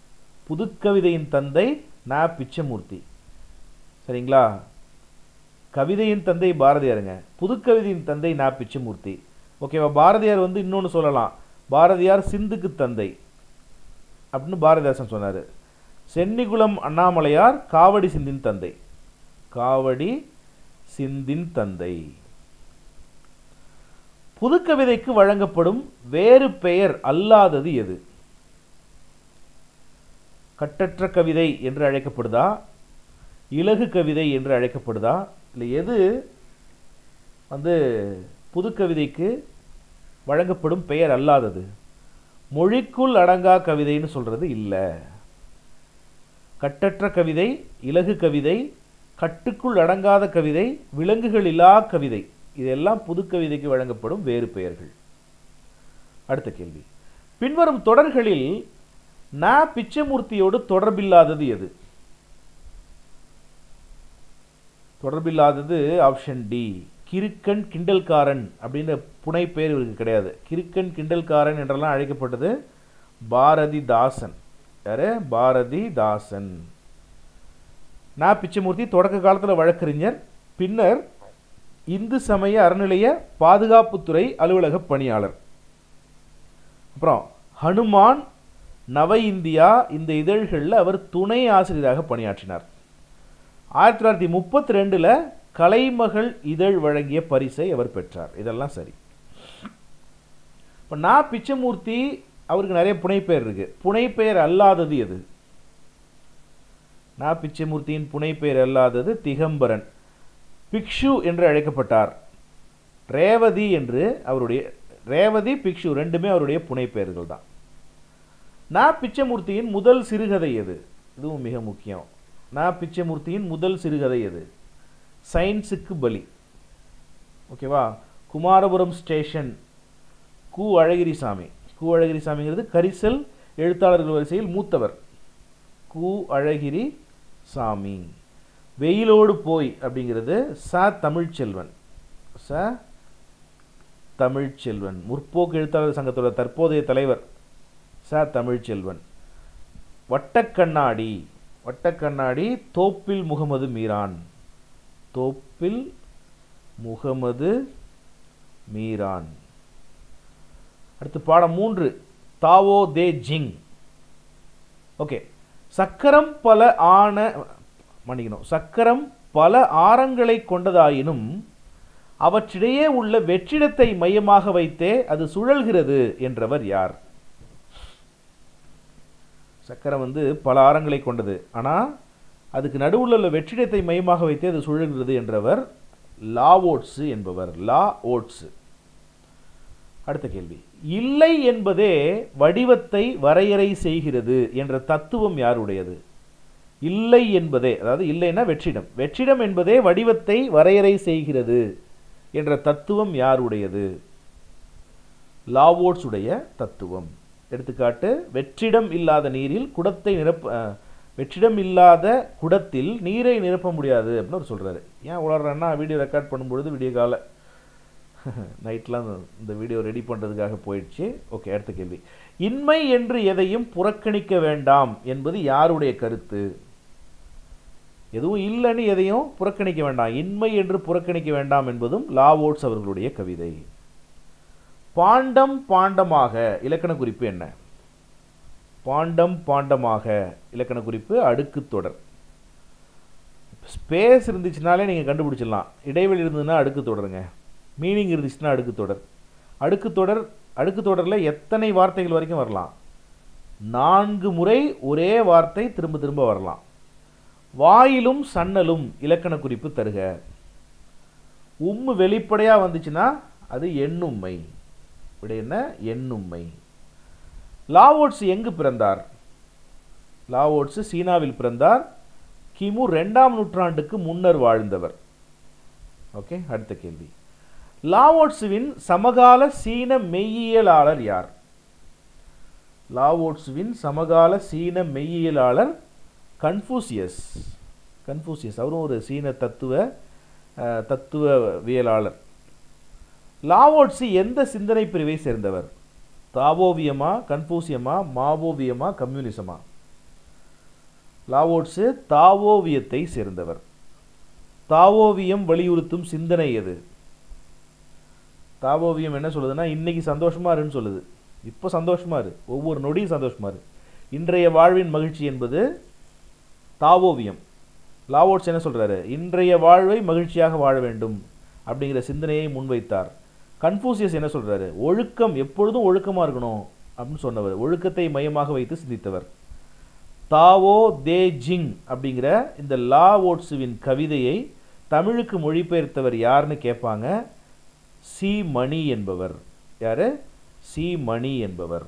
புதுக்கவிதையின் தந்தை பிச்சமூர்த்தி. சரிங்களா? கவிதையின் தந்தை பாரதியாருங்க. புதுக்கவிதையின் தந்தை நா. பிச்சமூர்த்தி. ஓகேவா? பாரதியார் வந்து இன்னொன்று சொல்லலாம், பாரதியார் சிந்துக்கு தந்தை அப்படின்னு பாரதிதாசன் சொன்னார். சென்னிகுளம் அண்ணாமலையார் காவடி சிந்தின் தந்தை. காவடி சிந்தின் தந்தை. புதுக்கவிதைக்கு வழங்கப்படும் வேறு பெயர் அல்லாதது எது? கட்டற்ற கவிதை என்று அழைக்கப்படுதா, இலகு கவிதை என்று அழைக்கப்படுதா, இல்லை எது வந்து புதுக்கவிதைக்கு வழங்கப்படும் பெயர் அல்லாதது? மொழிக்குள் அடங்கா கவிதைன்னு சொல்றது இல்லை. கட்டற்ற கவிதை, இலகு கவிதை, கட்டுக்குள் அடங்காத கவிதை, விலங்குகள் இல்லா கவிதை, இதெல்லாம் புதுக்கவிதைக்கு வழங்கப்படும் வேறு பெயர்கள். அடுத்த கேள்வி, பின்வரும் தொடர்களில் நா. பிச்சமூர்த்தியோடு தொடர்பில்லாதது எது? தொடர்பில்லாதது ஆப்ஷன் டி, கிறுக்கன் கிண்டல்காரன் அப்படின்ற புனை பெயர் இவருக்கு கிடையாது. கிறுக்கன் கிண்டல்காரன் என்றெல்லாம் அழைக்கப்பட்டது பாரதிதாசன். யாரு? பாரதிதாசன். நா. பிச்சமூர்த்தி தொடக்க காலத்தில் வழக்கறிஞர், பின்னர் இந்து சமய அறநிலைய பாதுகாப்புத்துறை அலுவலக பணியாளர். அப்புறம் ஹனுமான், நவ இந்தியா இந்த இதழ்களில் அவர் துணை ஆசிரியராக பணியாற்றினார். 1932 கலைமகள் இதழ் வழங்கிய பரிசை அவர் பெற்றார். இதெல்லாம் சரி. இப்போ நா. பிச்சமூர்த்தி அவருக்கு நிறைய புனைப்பெயர் இருக்கு. புனைப்பெயர் அல்லாதது எது? நா. பிச்சமூர்த்தியின் புனைப்பெயர் அல்லாதது திகம்பரன். பிக்ஷு என்று அழைக்கப்பட்டார். ரேவதி என்று அவருடைய, ரேவதி பிக்ஷு ரெண்டுமே அவருடைய புனைப்பெயர்கள் தான். நா. பிச்சமூர்த்தியின் முதல் சிறுகதை எது? இதுவும் மிக முக்கியம். நா. பிச்சமூர்த்தியின் முதல் சிறுகதை எது? சயின்ஸுக்கு பலி. ஓகேவா? குமாரபுரம் ஸ்டேஷன், கு. அழகிரிசாமி. கு. அழகிரிசாமிங்கிறது கரிசல் எழுத்தாளர்கள் வரிசையில் மூத்தவர். கு. அழகிரிசாமி. வெயிலோடு போய் அப்படிங்கிறது ச. தமிழ்ச்செல்வன். ச. தமிழ்ச்செல்வன் முற்போக்கு எழுத்தாளர் சங்கத்தோட தற்போதைய தலைவர் ச. தமிழ்ச்செல்வன். வட்டக்கண்ணாடி. வட்டக்கண்ணாடி தோப்பில் முகமது மீரான். தோப்பில் முகமது மீரான். அடுத்து பாடம் 3, தாவோ தே ஜிங். ஓகே. சக்கரம் பல ஆரங்களை கொண்டதாயினும் அவற்றிடையே உள்ள வெற்றிடத்தை மையமாக வைத்தே அது சுழல்கிறது என்றவர் யார்? சக்கரம் வந்து பல ஆரங்களை கொண்டது, ஆனால் அதுக்கு நடுவில் உள்ள வெற்றிடத்தை மையமாக வைத்தே அது சுழல்கிறது என்றவர் லாவோட்ஸு என்பவர். லாவோட்ஸு. அடுத்த கேள்வி, இல்லை என்பதே வடிவத்தை வரையறை செய்கிறது என்ற தத்துவம் யாருடையது? இல்லை என்பதே, அதாவது இல்லைன்னா வெற்றிடம், வெற்றிடம் என்பதே வடிவத்தை வரையறை செய்கிறது என்ற தத்துவம் யாருடையது? லாவோட்ஸ் உடைய தத்துவம். எடுத்துக்காட்டு, வெற்றிடம் இல்லாத நீரில் குடத்தை வெற்றிடம் இல்லாத குடத்தில் நீரை நிரப்ப முடியாது அப்படின்னு அவர் சொல்றாரு. ஏன் உளறேன்னா, வீடியோ ரெக்கார்ட் பண்ணும்பொழுது விடிய கால நைட்லாம் இந்த வீடியோ ரெடி பண்ணுறதுக்காக போயிடுச்சு. ஓகே, அடுத்த கேள்வி, இன்மை என்று எதையும் புறக்கணிக்க வேண்டாம் என்பது யாருடைய கருத்து? எதுவும் இல்லைன்னு எதையும் புறக்கணிக்க வேண்டாம், இன்மை என்று புறக்கணிக்க வேண்டாம் என்பதும் லாவோட்ஸ் அவர்களுடைய கவிதை. பாண்டம் பாண்டமாக இலக்கண குறிப்பு என்ன? பாண்டம் பாண்டமாக இலக்கண குறிப்பு அடுக்கு தொடர். ஸ்பேஸ் இருந்துச்சுனாலே நீங்கள் கண்டுபிடிச்சிடலாம். இடைவெளி இருந்ததுன்னா அடுக்கு தொடருங்க. மீனிங் இருந்துச்சுன்னா அடுக்கு தொடர். அடுக்கு தொடரில் எத்தனை வார்த்தைகள் வரைக்கும் வரலாம்? 4 முறை ஒரே வார்த்தை திரும்ப திரும்ப வரலாம். வாயிலும் சன்னலும் இலக்கண குறிப்பு தருக. வெளிப்படையாக வந்துச்சுன்னா அது எண்ணும்மை. இப்படி என்ன? எண்ணும்மை. லாவோட்ஸ் எங்கு பிறந்தார்? லாவோட்ஸ் சீனாவில் பிறந்தார். கிமு 2ஆம் நூற்றாண்டுக்கு முன்னர் வாழ்ந்தவர். ஓகே, அடுத்த கேள்வி, லாவோட்ஸுவின் சமகால சீன மெய்யியலாளர் யார்? லாவோட்ஸுவின் சமகால சீன மெய்யியலாளர் கன்ஃபூசியஸ். கன்ஃபூசியஸ் அவரும் ஒரு சீன தத்துவவியலாளர். லாவோட்ஸு எந்த சிந்தனை பிரிவை சேர்ந்தவர்? தாவோவியமா, கன்ஃபூசியமா, மாவோவியமா, கம்யூனிசமா? லாவோட்ஸு தாவோவியத்தை சேர்ந்தவர். தாவோவியம் வலியுறுத்தும் சிந்தனை எது? தாவோவியம் என்ன சொல்லுதுன்னா, இன்னைக்கு சந்தோஷமா இருன்னு சொல்லுது. இப்போ சந்தோஷமா இரு, ஒவ்வொரு நொடியும் சந்தோஷமா இரு. இன்றைய வாழ்வின் மகிழ்ச்சி என்பது தாவோவியம். லாவோட்ஸ் என்ன சொல்றாரு? இன்றைய வாழ்வை மகிழ்ச்சியாக வாழ வேண்டும் அப்படிங்கிற சிந்தனையை முன்வைத்தார். கன்ஃபூசியஸ் என்ன சொல்றாரு? ஒழுக்கம், எப்பொழுதும் ஒழுக்கமா இருக்கணும் அப்படின்னு சொன்னவர், ஒழுக்கத்தை மையமாக வைத்து சிந்தித்தவர். தாவோ தே ஜிங் அப்படிங்கிற இந்த லாவோட்ஸுவின் கவிதையை தமிழுக்கு மொழிபெயர்த்தவர் யாருன்னு கேட்பாங்க. சி மணி என்பவர். யாரு? சி மணி என்பவர்.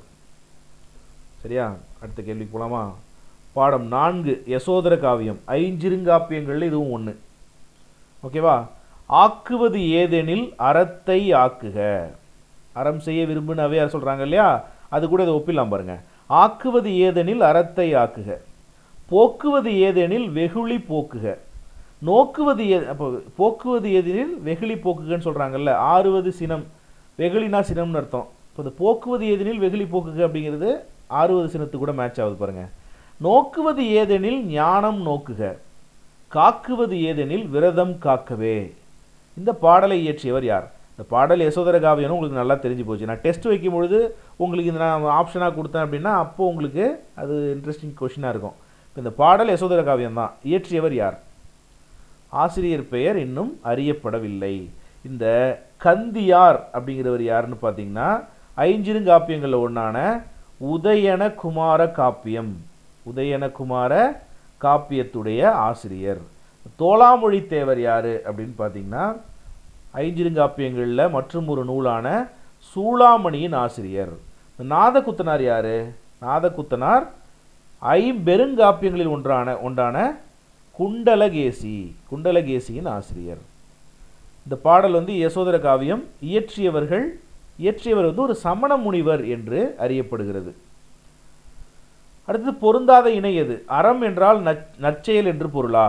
சரியா? அடுத்த கேள்விக்கு போலாமா? பாடம் 4 யசோதர காவியம். ஐஞ்சிறுங்காப்பியங்கள்ல இதுவும் ஒன்று. ஓகேவா? ஆக்குவது ஏதெனில் அறத்தை ஆக்குக. அறம் செய்ய விரும்புன்னு அவையார் சொல்றாங்க இல்லையா, அது கூட இதை ஒப்பிடலாம் பாருங்க. ஆக்குவது ஏதெனில் அறத்தை ஆக்குக, போக்குவது ஏதெனில் வெகுளி போக்குக, நோக்குவது அப்போ போக்குவது ஏதெனில் வெகுளி போக்குகன்னு சொல்றாங்கல்ல. ஆறுவது சினம், வெகுளினா சினம்னு அர்த்தம். இப்போ இந்த போக்குவது ஏதெனில் வெகுளி போக்குக அப்படிங்கிறது ஆறுவது சினத்து கூட மேட்ச் ஆகுது பாருங்க. நோக்குவது ஏதெனில் ஞானம் நோக்குக, காக்குவது ஏதெனில் விரதம் காக்கவே. இந்த பாடலை இயற்றியவர் யார்? இந்த பாடல் யசோதர காவியம் உங்களுக்கு நல்லா தெரிஞ்சு போச்சு. நான் டெஸ்ட் வைக்கும் பொழுது உங்களுக்கு இந்த நான் ஆப்ஷனாக கொடுத்தேன் அப்படின்னா அப்போ உங்களுக்கு அது இன்ட்ரெஸ்டிங் கொஷினாக இருக்கும். இப்போ இந்த பாடல் யசோதர காவியம் தான். இயற்றியவர் யார்? ஆசிரியர் பெயர் இன்னும் அறியப்படவில்லை. இந்த கந்தியார் அப்படிங்கிறவர் யாருன்னு பார்த்தீங்கன்னா, ஐஞ்சிறுங்காப்பியங்களில் ஒன்றான உதயன குமார காப்பியம், உதயன குமார காப்பியத்துடைய ஆசிரியர். தோளாமொழி தேவர் யாரு அப்படின்னு பார்த்தீங்கன்னா, ஐஞ்சிறுங்காப்பியங்களில் மற்றும் ஒரு நூலான சூளாமணியின் ஆசிரியர். நாதகுத்தனார் யாரு? நாதகுத்தனார் ஐம்பெருங்காப்பியங்களில் ஒன்றான குண்டலகேசி, குண்டலகேசியின் ஆசிரியர். இந்த பாடல் யசோதர காவியம் இயற்றியவர் ஒரு சமண முனிவர் என்று அறியப்படுகிறது. அடுத்தது பொருந்தாத இணை எது? அறம் என்றால் நற்செயல் என்று பொருளா?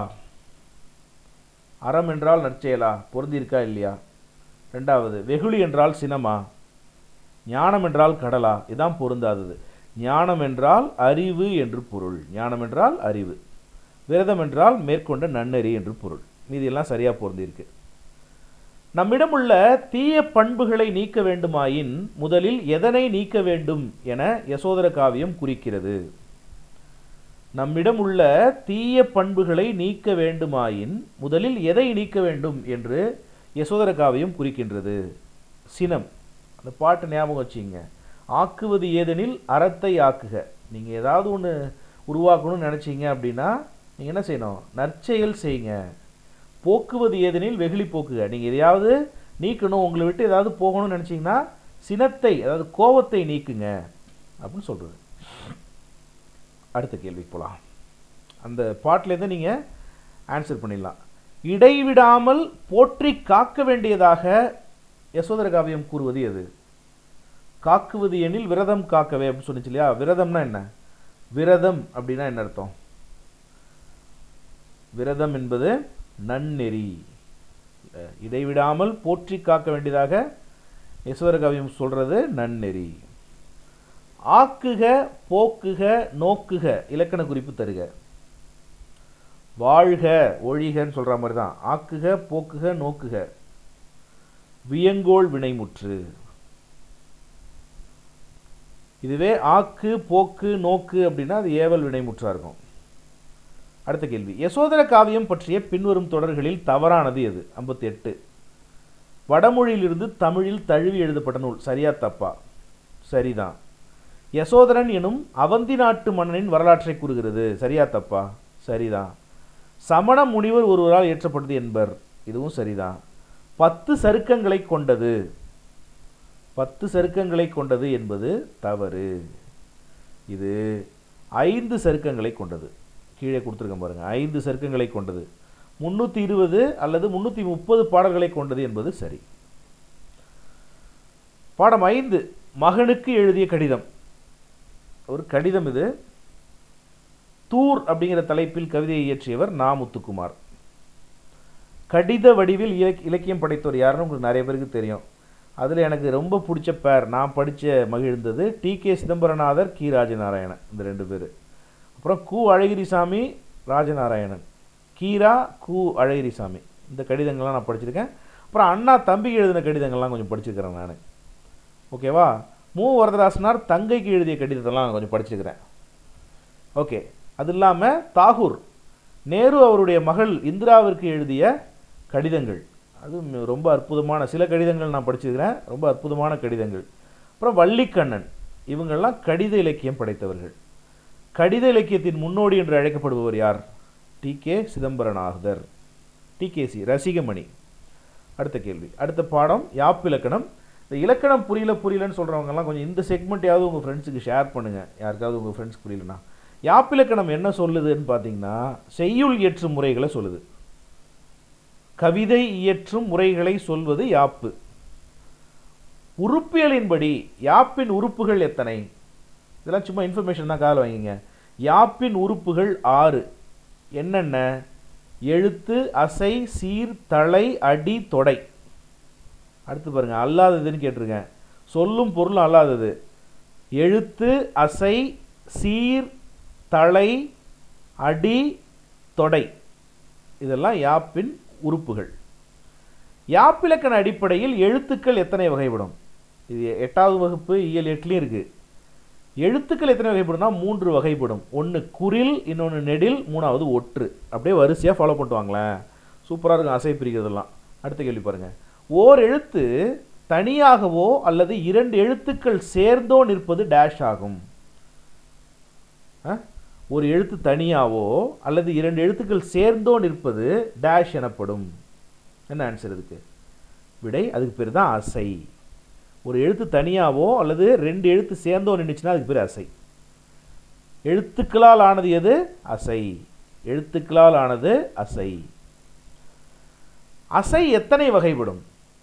அறம் என்றால் நற்செயலா? பொருந்திருக்கா இல்லையா? ரெண்டாவது, வெகுளி என்றால் சினமா? ஞானம் என்றால் கடலா? இதுதான் பொருந்தாதது. ஞானம் என்றால் அறிவு என்று பொருள். ஞானம் என்றால் அறிவு. விரதம் என்றால் மேற்கொண்ட நன்னெறி என்று பொருள். மீதியெல்லாம் சரியா பொருந்திருக்கு. நம்மிடமுள்ள தீய பண்புகளை நீக்க வேண்டுமாயின் முதலில் எதனை நீக்க வேண்டும் என யசோதர காவியம் குறிக்கிறது? நம்மிடம் உள்ள தீய பண்புகளை நீக்க வேண்டுமாயின் முதலில் எதை நீக்க வேண்டும் என்று யசோதர காவியம் குறிக்கின்றது? சினம். அந்த பாட்டு ஞாபகம் வச்சுங்க. ஆக்குவது ஏதெனில் அறத்தை ஆக்குக. நீங்கள் ஏதாவது ஒன்று உருவாக்கணும்னு நினச்சிங்க அப்படின்னா நீங்கள் என்ன செய்யணும்? நற்செயல் செய்யுங்க. போக்குவது ஏதெனில் வெகுளி போக்குக. நீங்கள் எதையாவது நீக்கணும், உங்களை விட்டு ஏதாவது போகணும்னு நினச்சிங்கன்னா சினத்தை, அதாவது கோபத்தை நீக்குங்க அப்படின்னு சொல்கிறது. அடுத்த கேள்விக்கு போகலாம். அந்த பாட்டிலேருந்து நீங்கள் ஆன்சர் பண்ணிடலாம். இடைவிடாமல் போற்றி காக்க வேண்டியதாக யசோதர காவியம் கூறுவது எது? காக்குவது எனில் விரதம் காக்கவே அப்படின்னு சொன்னிச்சு இல்லையா? விரதம்னா என்ன? விரதம் அப்படின்னா என்ன அர்த்தம்? விரதம் என்பது நன்னெறி. இடைவிடாமல் போற்றி காக்க வேண்டியதாக யசோதர காவியம் சொல்றது நன்னெறி. ஆக்குக, போக்குக, நோக்குக இலக்கண குறிப்பு தருக. வாழ்க, ஒழிகன்னு சொல்ற மாதிரி தான். ஆக்குக, போக்குக, நோக்குக. வியங்கோள் வினைமுற்று. இதுவே ஆக்கு, போக்கு, நோக்கு அப்படின்னா அது ஏவல் வினைமுற்றா இருக்கும். அடுத்த கேள்வி, யசோதர காவியம் பற்றிய பின்வரும் தொடர்களில் தவறானது எது? 58. வடமொழியிலிருந்து தமிழில் தழுவி எழுதப்பட்ட நூல். சரியா தப்பா? சரிதான். யசோதரன் எனும் அவந்தி நாட்டு மன்னனின் வரலாற்றை கூறுகிறது. சரியா தப்பா? சரிதான். சமண முனிவர் ஒருவரால் இயற்றப்பட்டது என்பர். இதுவும் சரிதான். 10 சருக்கங்களை கொண்டது. 10 சருக்கங்களை கொண்டது என்பது தவறு. இது 5 சருக்கங்களை கொண்டது. கீழே கொடுத்துருக்க பாருங்க. 5 சருக்கங்களை கொண்டது. 320 அல்லது 330 பாடல்களை கொண்டது என்பது சரி. பாடம் 5 மகனுக்கு எழுதிய கடிதம். ஒரு கடிதம் இது. தூர் அப்படிங்கிற தலைப்பில் கவிதையை இயற்றியவர் நா. முத்துக்குமார். கடித வடிவில் இலக்கியம் படைத்தவர் யாருன்னு உங்களுக்கு நிறைய பேருக்கு தெரியும். அதில் எனக்கு ரொம்ப பிடிச்ச பேர், நான் படித்த மகிழ்ந்தது டி.கே. சிதம்பரநாதர், கி. ராஜநாராயணன். இந்த 2 பேர். அப்புறம் கு. அழகிரிசாமி, ராஜநாராயணன். கீரா, கு. அழகிரிசாமி. இந்த கடிதங்கள்லாம் நான் படிச்சிருக்கேன். அப்புறம் அண்ணா தம்பிக்கு எழுதின கடிதங்கள்லாம் கொஞ்சம் படிச்சிருக்கிறேன் நான். ஓகேவா? மு வரதராசனார் தங்கைக்கு எழுதிய கடிதத்தெல்லாம் கொஞ்சம் படிச்சிருக்கிறேன். ஓகே. அது இல்லாமல் தாகூர் நேரு அவருடைய மகள் இந்திராவிற்கு எழுதிய கடிதங்கள், அது ரொம்ப அற்புதமான சில கடிதங்கள் நான் படிச்சிருக்கிறேன், ரொம்ப அற்புதமான கடிதங்கள். அப்புறம் வள்ளிக்கண்ணன், இவங்கெல்லாம் கடித இலக்கியம் படைத்தவர்கள். கடித இலக்கியத்தின் முன்னோடி என்று அழைக்கப்படுபவர் யார்? டி.கே. சிதம்பரநாதர், டிகேசி ரசிகமணி. அடுத்த கேள்வி, அடுத்த பாடம் யாப்பிலக்கணம். இந்த இலக்கணம் புரியலன்னு சொல்கிறவங்கலாம் கொஞ்சம் இந்த செக்மெண்ட்டையாவது உங்கள் ஃப்ரெண்ட்ஸுக்கு ஷேர் பண்ணுங்கள், யாருக்காவது உங்கள் ஃப்ரெண்ட்ஸ் புரியலன்னா. யாப்பிலக்கணம் என்ன சொல்லுதுன்னு பார்த்தீங்கன்னா, செய்யுள் இயற்றும் முறைகளை சொல்லுது. கவிதை இயற்றும் முறைகளை சொல்வது யாப்பு. உறுப்பியலின்படி யாப்பின் உறுப்புகள் எத்தனை? இதெல்லாம் சும்மா இன்ஃபர்மேஷன் தான், கால் வாங்கிங்க. யாப்பின் உறுப்புகள் 6. என்னென்ன? எழுத்து, அசை, சீர், தளை, அடி, தொடை. அடுத்து பாருங்க, அல்லாததுன்னு கேட்டிருக்கேன். சொல்லும் பொருளும் அல்லாதது. எழுத்து, அசை, சீர், தளை, அடி, தொடை, இதெல்லாம் யாப்பின் உறுப்புகள். யாப்பிலக்கண அடிப்படையில் எழுத்துக்கள் எத்தனை வகைப்படும்? இது 8வது வகுப்பு இயல் 8லையும் இருக்குது. எழுத்துக்கள் எத்தனை வகைப்படும்னா 3 வகைப்படும். ஒன்று குறில், இன்னொன்று நெடில், 3வது ஒற்று. அப்படியே வரிசையாக ஃபாலோ பண்ணிட்டு வாங்களேன், சூப்பராக இருக்கும் அசை பிரிக்கிறதெல்லாம். அடுத்த கேள்வி பாருங்கள். ஓர் எழுத்து தனியாகவோ அல்லது 2 எழுத்துக்கள் சேர்ந்தோ நிற்பது டேஷ் ஆகும். ஒரு எழுத்து தனியாவோ அல்லது 2 எழுத்துக்கள் சேர்ந்தோ நிற்பது டேஷ் எனப்படும். என்ன ஆன்சர் இதுக்கு? விடை, அதுக்கு பேர் தான் அசை. ஒரு எழுத்து தனியாவோ அல்லது 2 எழுத்து சேர்ந்தோ நின்றுச்சுன்னா அதுக்கு பேர் அசை. எழுத்துக்களால் ஆனது எது? அசை. எழுத்துக்களால் ஆனது அசை. அசை எத்தனை வகைப்படும்?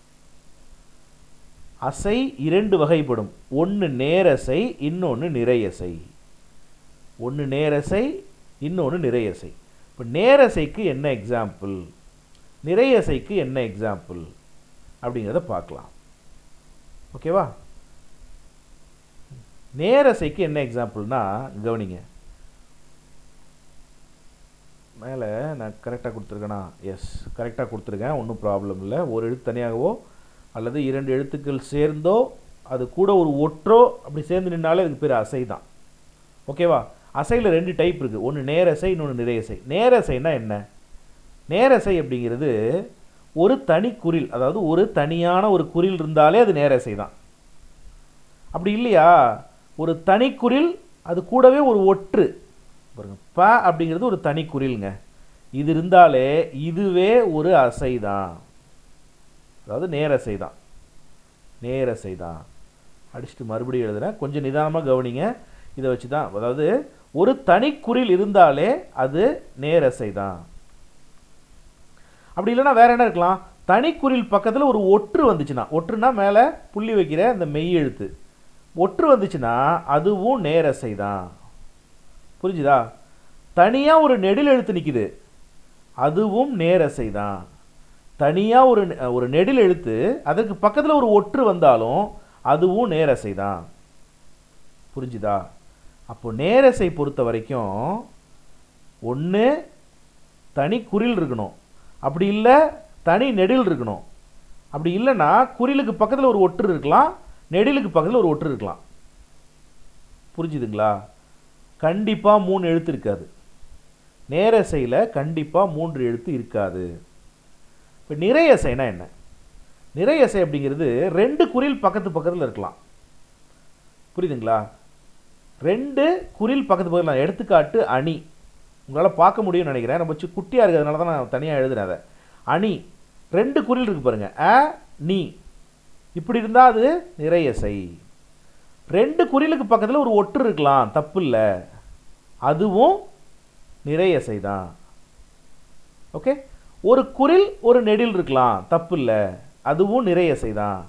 அசை 2 வகைப்படும். ஒன்று நேரசை, இன்னொன்று நிறையசை. ஒன்று நேரசை, இன்னொன்று நிறையசை. இப்போ நேரசைக்கு என்ன எக்ஸாம்பிள், நிறையசைக்கு என்ன எக்ஸாம்பிள் அப்படிங்கிறத பார்க்கலாம். ஓகேவா? நேரசைக்கு என்ன எக்ஸாம்பிள்னா கவனிங்க. மேலே நான் கரெக்டாக கொடுத்துருக்கேனா? எஸ், கரெக்டாக கொடுத்துருக்கேன், ஒன்றும் ப்ராப்ளம் இல்லை. ஒரு எழுத்து தனியாகவோ அல்லது 2 எழுத்துக்கள் சேர்ந்தோ அது கூட ஒரு ஒற்றோ அப்படி சேர்ந்து நின்னாலே அதுக்கு பேர் அசை தான். ஓகேவா? அசையில் 2 டைப் இருக்குது, ஒன்று நேரசை, இன்னொன்று நிறையசை. நேரசைனா என்ன? நேரசை அப்படிங்கிறது ஒரு தனி குறில், அதாவது ஒரு தனியான ஒரு குறில் இருந்தாலே அது நேரசை தான். அப்படி இல்லையா, ஒரு தனி குறில் அது கூடவே ஒரு ஒற்று பாருங்க, ப அப்படிங்கிறது ஒரு தனி குறில்ங்க, இது இருந்தாலே இதுவே ஒரு அசை தான், அதாவது நேரசை தான். நேரசை தான். அடிச்சுட்டு மறுபடியும் எழுதுறேன், கொஞ்சம் நிதானமாக கவனிங்க. இதை வச்சு தான், அதாவது ஒரு தனி குறில் இருந்தாலே அது நேரசை தான். அப்படி இல்லைன்னா வேற என்ன இருக்கலாம்? தனிக்குறில் பக்கத்தில் ஒரு ஒற்று வந்துச்சுன்னா, ஒற்றுனா மேலே புள்ளி வைக்கிற அந்த மெய் எழுத்து, ஒற்று வந்துச்சுன்னா அதுவும் நேரசை தான். புரிஞ்சுதா? தனியாக ஒரு நெடில் எழுத்து நிற்குது, அதுவும் நேரசை தான். தனியாக ஒரு நெடில் எழுத்து அதற்கு பக்கத்தில் ஒரு ஒற்று வந்தாலும் அதுவும் நேரசை தான். புரிஞ்சுதா? அப்போ நேரசை பொறுத்த வரைக்கும் ஒன்று தனி குறில் இருக்கணும், அப்படி இல்லை தனி நெடில் இருக்கணும். அப்படி இல்லைன்னா குறிலுக்கு பக்கத்தில் ஒரு ஒற்று இருக்கலாம், நெடிலுக்கு பக்கத்தில் ஒரு ஒற்று இருக்கலாம். புரிஞ்சுதுங்களா? கண்டிப்பாக 3 எழுத்து இருக்காது. நேரசையில் கண்டிப்பாக 3 எழுத்து இருக்காது. இப்போ நிறையசைனா என்ன? நிறையசை அப்படிங்கிறது 2 குறில் பக்கத்தில் இருக்கலாம். புரியுதுங்களா? 2 குறில் பக்கத்தில். எடுத்துக்காட்டு அணி, உங்களால் பார்க்க முடியும்னு நினைக்கிறேன், நம்ம குட்டியாக இருக்கிறதுனால தான் நான் தனியாக எழுதுனேன் அதை. அணி 2 குறில் இருக்கு பாருங்க, அ நீ, இப்படி இருந்தால் அது நிறையசை. 2 குறிலுக்கு பக்கத்தில் ஒரு ஒற்று இருக்கலாம், தப்பு இல்லை, அதுவும் நிறையசை தான். ஓகே. ஒரு குறில் ஒரு நெடில் இருக்கலாம், தப்பு இல்லை, அதுவும் நிறையசை தான்.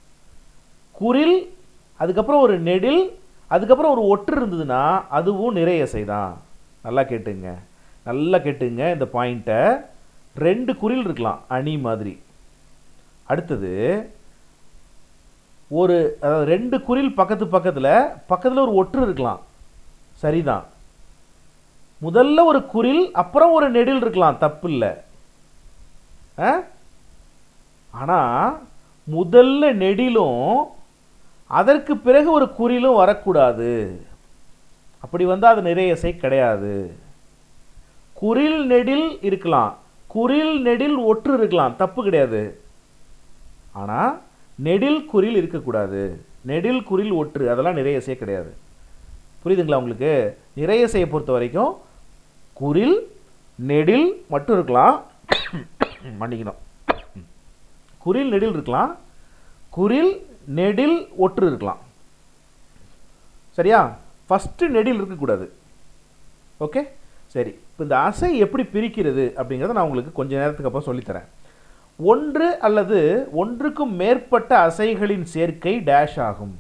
குறில் அதுக்கப்புறம் ஒரு நெடில் அதுக்கப்புறம் ஒரு ஒற்று இருந்ததுன்னா அதுவும் நிறையசை தான். நல்லா கேட்டுங்க, நல்லா கேட்டுங்க இந்த பாயிண்ட்டை. 2 குறில் இருக்கலாம் அணி மாதிரி. அடுத்தது அதாவது 2 குறில் பக்கத்தில் ஒரு ஒற்று இருக்கலாம், சரிதான். முதல்ல ஒரு குறில் அப்புறம் ஒரு நெடில் இருக்கலாம், தப்பு இல்லை. ஆனால் முதல்ல நெடிலும் அதற்கு பிறகு ஒரு குறிலும் வரக்கூடாது. அப்படி வந்தால் அது நிறையசை கிடையாது. குறில் நெடில் இருக்கலாம், குறில் நெடில் ஒற்று இருக்கலாம், தப்பு கிடையாது. ஆனால் நெடில் குறில் இருக்கக்கூடாது. நெடில் குறில் ஒற்று அதெல்லாம் நிறையசை கிடையாது. புரியுதுங்களா உங்களுக்கு? நிறையசையை பொறுத்த வரைக்கும் குறில் நெடில் மட்டும் இருக்கலாம், மன்னிக்கணும், குறில் நெடில் இருக்கலாம், குறில் நெடில் ஒற்று இருக்கலாம். சரியா? ஃபஸ்ட்டு நெடில் இருக்கக்கூடாது. ஓகே, சரி. இப்போ இந்த அசை எப்படி பிரிக்கிறது அப்படிங்கிறத நான் உங்களுக்கு கொஞ்சம் நேரத்துக்கு அப்புறம் சொல்லித்தரேன். ஒன்று அல்லது ஒன்றுக்கும் மேற்பட்ட அசைகளின் சேர்க்கை டேஷ் ஆகும்.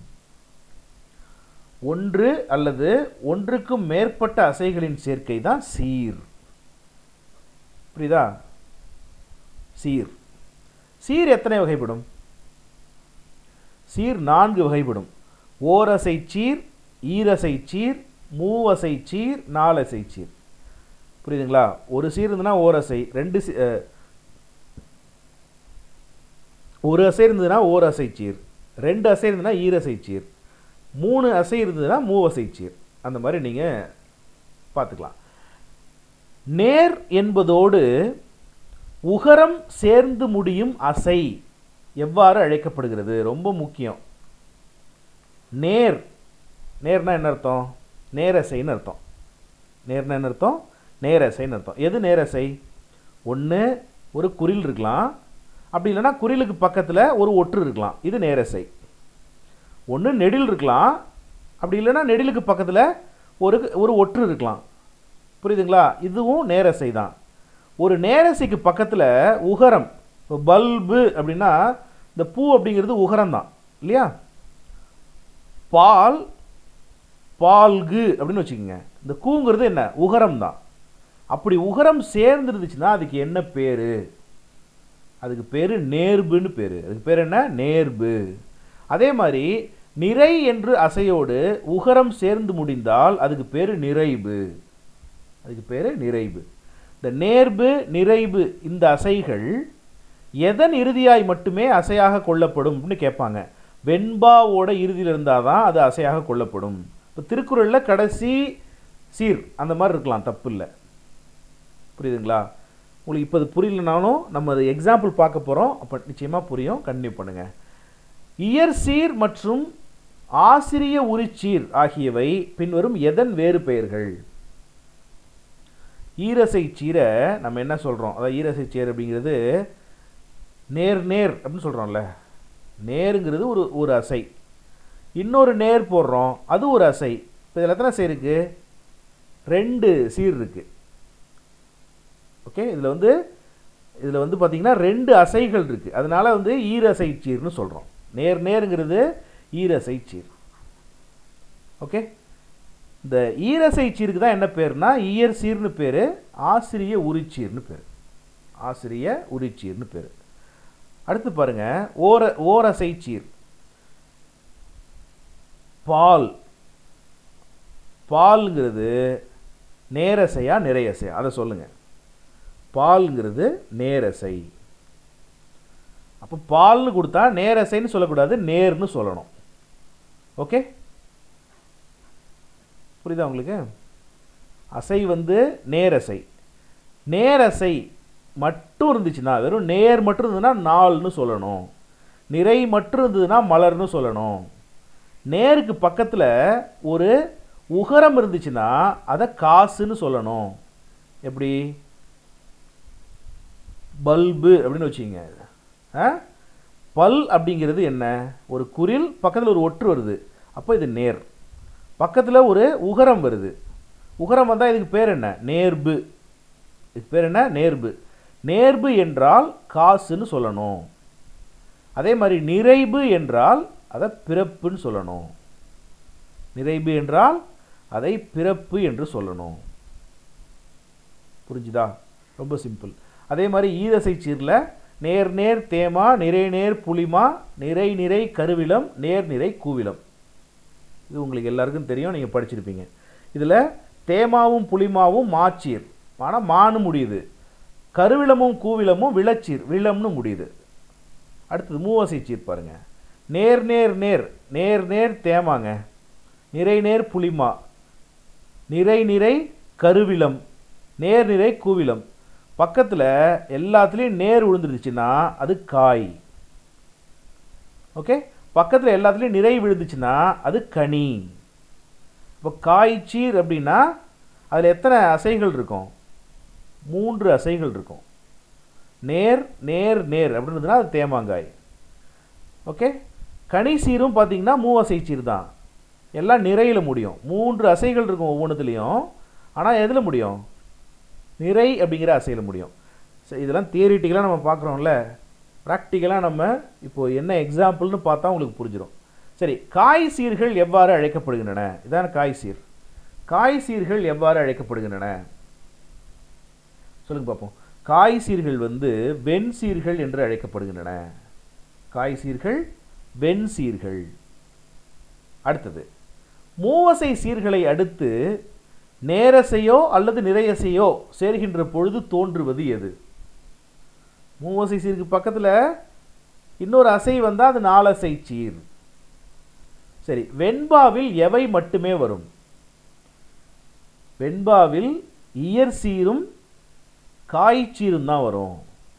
ஒன்று அல்லது ஒன்றுக்கும் மேற்பட்ட அசைகளின் சேர்க்கை தான் சீர். புரியுதா? சீர். சீர் எத்தனை வகைப்படும்? சீர் 4 வகைப்படும். ஓரசை சீர், ஈரசை சீர், மூவசை சீர், நாலசை சீர். புரியுதுங்களா? ஒரு சீர் இருந்ததுன்னா ஓரசை, ஒரு அசை இருந்ததுன்னா ஓரசை சீர், 2 அசை இருந்ததுன்னா ஈரசை சீர், 3 அசை இருந்ததுன்னா மூவசை சீர். அந்த மாதிரி நீங்கள் பார்த்துக்கலாம். நேர் என்பதோடு உகரம் சேர்ந்து முடியும் அசை எவ்வாறு அழைக்கப்படுகிறது? ரொம்ப முக்கியம். நேர், நேர்னா என்ன அர்த்தம்? நேரசைன்னு அர்த்தம். நேர்னா என்ன அர்த்தம்? நேரசைன்னு அர்த்தம். எது நேரசை? ஒன்று ஒரு குறில் இருக்கலாம், அப்படி இல்லைன்னா குறிலுக்கு பக்கத்தில் ஒரு ஒற்று இருக்கலாம், இது நேரசை. ஒன்று நெடில் இருக்கலாம், அப்படி இல்லைன்னா நெடிலுக்கு பக்கத்தில் ஒரு ஒற்று இருக்கலாம். புரியுதுங்களா? இதுவும் நேரசை தான். ஒரு நேரசைக்கு பக்கத்தில் உகரம், இப்போ பல்பு அப்படின்னா இந்த பூ அப்படிங்கிறது உகரம் தான் இல்லையா? பால், பால்கு அப்படின்னு வச்சுக்கோங்க. இந்த கூங்கிறது என்ன? உகரம் தான். அப்படி உகரம் சேர்ந்துருந்துச்சுன்னா அதுக்கு என்ன பேர்? அதுக்கு பேர் நேர்புன்னு பேர். அதுக்கு பேர் என்ன? நேர்பு. அதே மாதிரி நிறை என்று அசையோடு உகரம் சேர்ந்து முடிந்தால் அதுக்கு பேர் நிறைவு. அதுக்கு பேர் நிறைவு. இந்த நேர்பு நிறைவு இந்த அசைகள் எதன் இறுதியாய் மட்டுமே அசையாக கொள்ளப்படும் அப்படின்னு கேட்பாங்க. வெண்பாவோட இறுதியில் இருந்தால் தான் அது அசையாக கொள்ளப்படும். இப்போ திருக்குறளில் கடைசி சீர் அந்த மாதிரி இருக்கலாம், தப்பு இல்லை. புரியுதுங்களா? உங்களுக்கு இப்போ அது புரியலனாலும் நம்ம அது எக்ஸாம்பிள் பார்க்க போகிறோம், அப்போ நிச்சயமாக புரியும். கண்டினியூ பண்ணுங்கள். இயற் சீர் மற்றும் ஆசிரிய உரிச்சீர் ஆகியவை பின்வரும் எதன் வேறு பெயர்கள்? ஈரசை சீரை நம்ம என்ன சொல்கிறோம்? அதாவது ஈரசை சீர் அப்படிங்கிறது நேர் நேர் அப்படின்னு சொல்கிறோம்ல. நேருங்கிறது ஒரு அசை. இன்னொரு நேர் போடுறோம், அது ஒரு அசை. இப்போ இதில் எத்தனை சீர் இருக்குது? 2 சீர் இருக்குது. ஓகே, இதில் வந்து பார்த்தீங்கன்னா 2 அசைகள் இருக்குது. அதனால ஈரசை சீர்னு சொல்கிறோம். நேர் நேருங்கிறது ஈரசை சீர். ஓகே, இந்த ஈரசை சீருக்கு தான் என்ன பேர்னா இயற் சீர்னு பேர், ஆசிரிய உரிச்சீர்னு பேர். ஆசிரிய உரிச்சீர்னு பேர். அடுத்து பாருங்க, ஓரசை சீர். பால், பால்ங்கிறது நேரசையா நிறையசையா? அதை சொல்லுங்க. பால்ங்கிறது நேரசை. அப்போ பால்னு கொடுத்தா நேரசைன்னு சொல்லக்கூடாது, நேர்னு சொல்லணும். ஓகே, புரியுதா உங்களுக்கு? அசை நேரசை. நேரசை மட்டும் இருந்துச்சுன்னா, வெறும் நேர் மட்டும் இருந்ததுன்னா நாள்னு சொல்லணும். நிறை மட்டும் இருந்ததுன்னா மலர்னு சொல்லணும். நேருக்கு பக்கத்தில் ஒரு உகரம் இருந்துச்சுன்னா அதை காசுன்னு சொல்லணும். எப்படி? பல்பு அப்படின்னு வச்சுங்க. பல் அப்படிங்கிறது என்ன? ஒரு குறில் பக்கத்தில் ஒரு ஒற்று வருது, அப்போ இது நேர். பக்கத்தில் ஒரு உகரம் வருது, உகரம் வந்தால் இதுக்கு பேர் என்ன? நேர்பு. இதுக்கு பேர் என்ன? நேர்பு. நேர்பு என்றால் காசுன்னு சொல்லணும். அதே மாதிரி நிறைவு என்றால் அதை பிறப்புன்னு சொல்லணும். நிறைவு என்றால் அதை பிறப்பு என்று சொல்லணும். புரிஞ்சுதா? ரொம்ப சிம்பிள். அதே மாதிரி ஈரசை சீரில் நேர் நேர் தேமா, நிறை நேர் புளிமா, நிறை நிறை கருவிலம், நேர் நிறை கூவிலம். இது உங்களுக்கு எல்லாருக்கும் தெரியும், நீங்கள் படிச்சிருப்பீங்க. இதில் தேமாவும் புளிமாவும் மாச்சீர், ஆனால் மானு முடியுது. கருவிலமும் கூவிலமும் விளச்சீர், விளம்னு முடியுது. அடுத்தது மூவசை சீர் பாருங்க. நேர் நேர் நேர், நேர் நேர் தேமாங்க, நிறை நேர் புளிமா, நிறை நிறை கருவிலம், நேர் நிறை கூவிலம். பக்கத்தில் எல்லாத்துலேயும் நேர் விழுந்துருச்சுன்னா அது காய். ஓகே, பக்கத்தில் எல்லாத்துலேயும் நிறை விழுந்துச்சுன்னா அது கனி. இப்போ காய்ச்சீர் அப்படின்னா அதில் எத்தனை அசைகள் இருக்கும்? 3 அசைகள் இருக்கும். நேர் நேர் நேர் அப்படின்றதுனா அது தேமாங்காய். ஓகே, கனி சீரும் பார்த்தீங்கன்னா மூவசை சீர் தான், எல்லாம் நிறையில் முடியும். 3 அசைகள் இருக்கும் ஒவ்வொன்றுத்துலேயும், ஆனால் எதில் முடியும்? நிறை அப்படிங்கிற அசையில் முடியும். சரி, இதெல்லாம் தியரிட்டிக்கலாக நம்ம பார்க்குறோம்ல, ப்ராக்டிக்கலாக நம்ம இப்போது என்ன எக்ஸாம்பிள்னு பார்த்தா உங்களுக்கு புரிஞ்சிடும். சரி, காய் சீர்கள் எவ்வாறு அழைக்கப்படுகின்றன? இதான காய் சீர். காய் சீர்கள் எவ்வாறு அழைக்கப்படுகின்றன சொல்லுங்க பார்ப்போம். காய் சீர்கள் வந்து வெண் சீர்கள் என்று அழைக்கப்படுகின்றன. காய் சீர்கள் வெண் சீர்கள். அடுத்தது, மூவசை சீர்களை அடுத்து நேரசையோ அல்லது நிறையசையோ சேர்கின்ற பொழுது தோன்றுவது எது? மூவசை சீருக்கு பக்கத்தில் இன்னொரு அசை வந்தால் அது 4 அசை சீர். சரி, வெண்பாவில் எவை மட்டுமே வரும்? வெண்பாவில் இயற் சீரும் காய்ச்சீரும் தான் வரும்.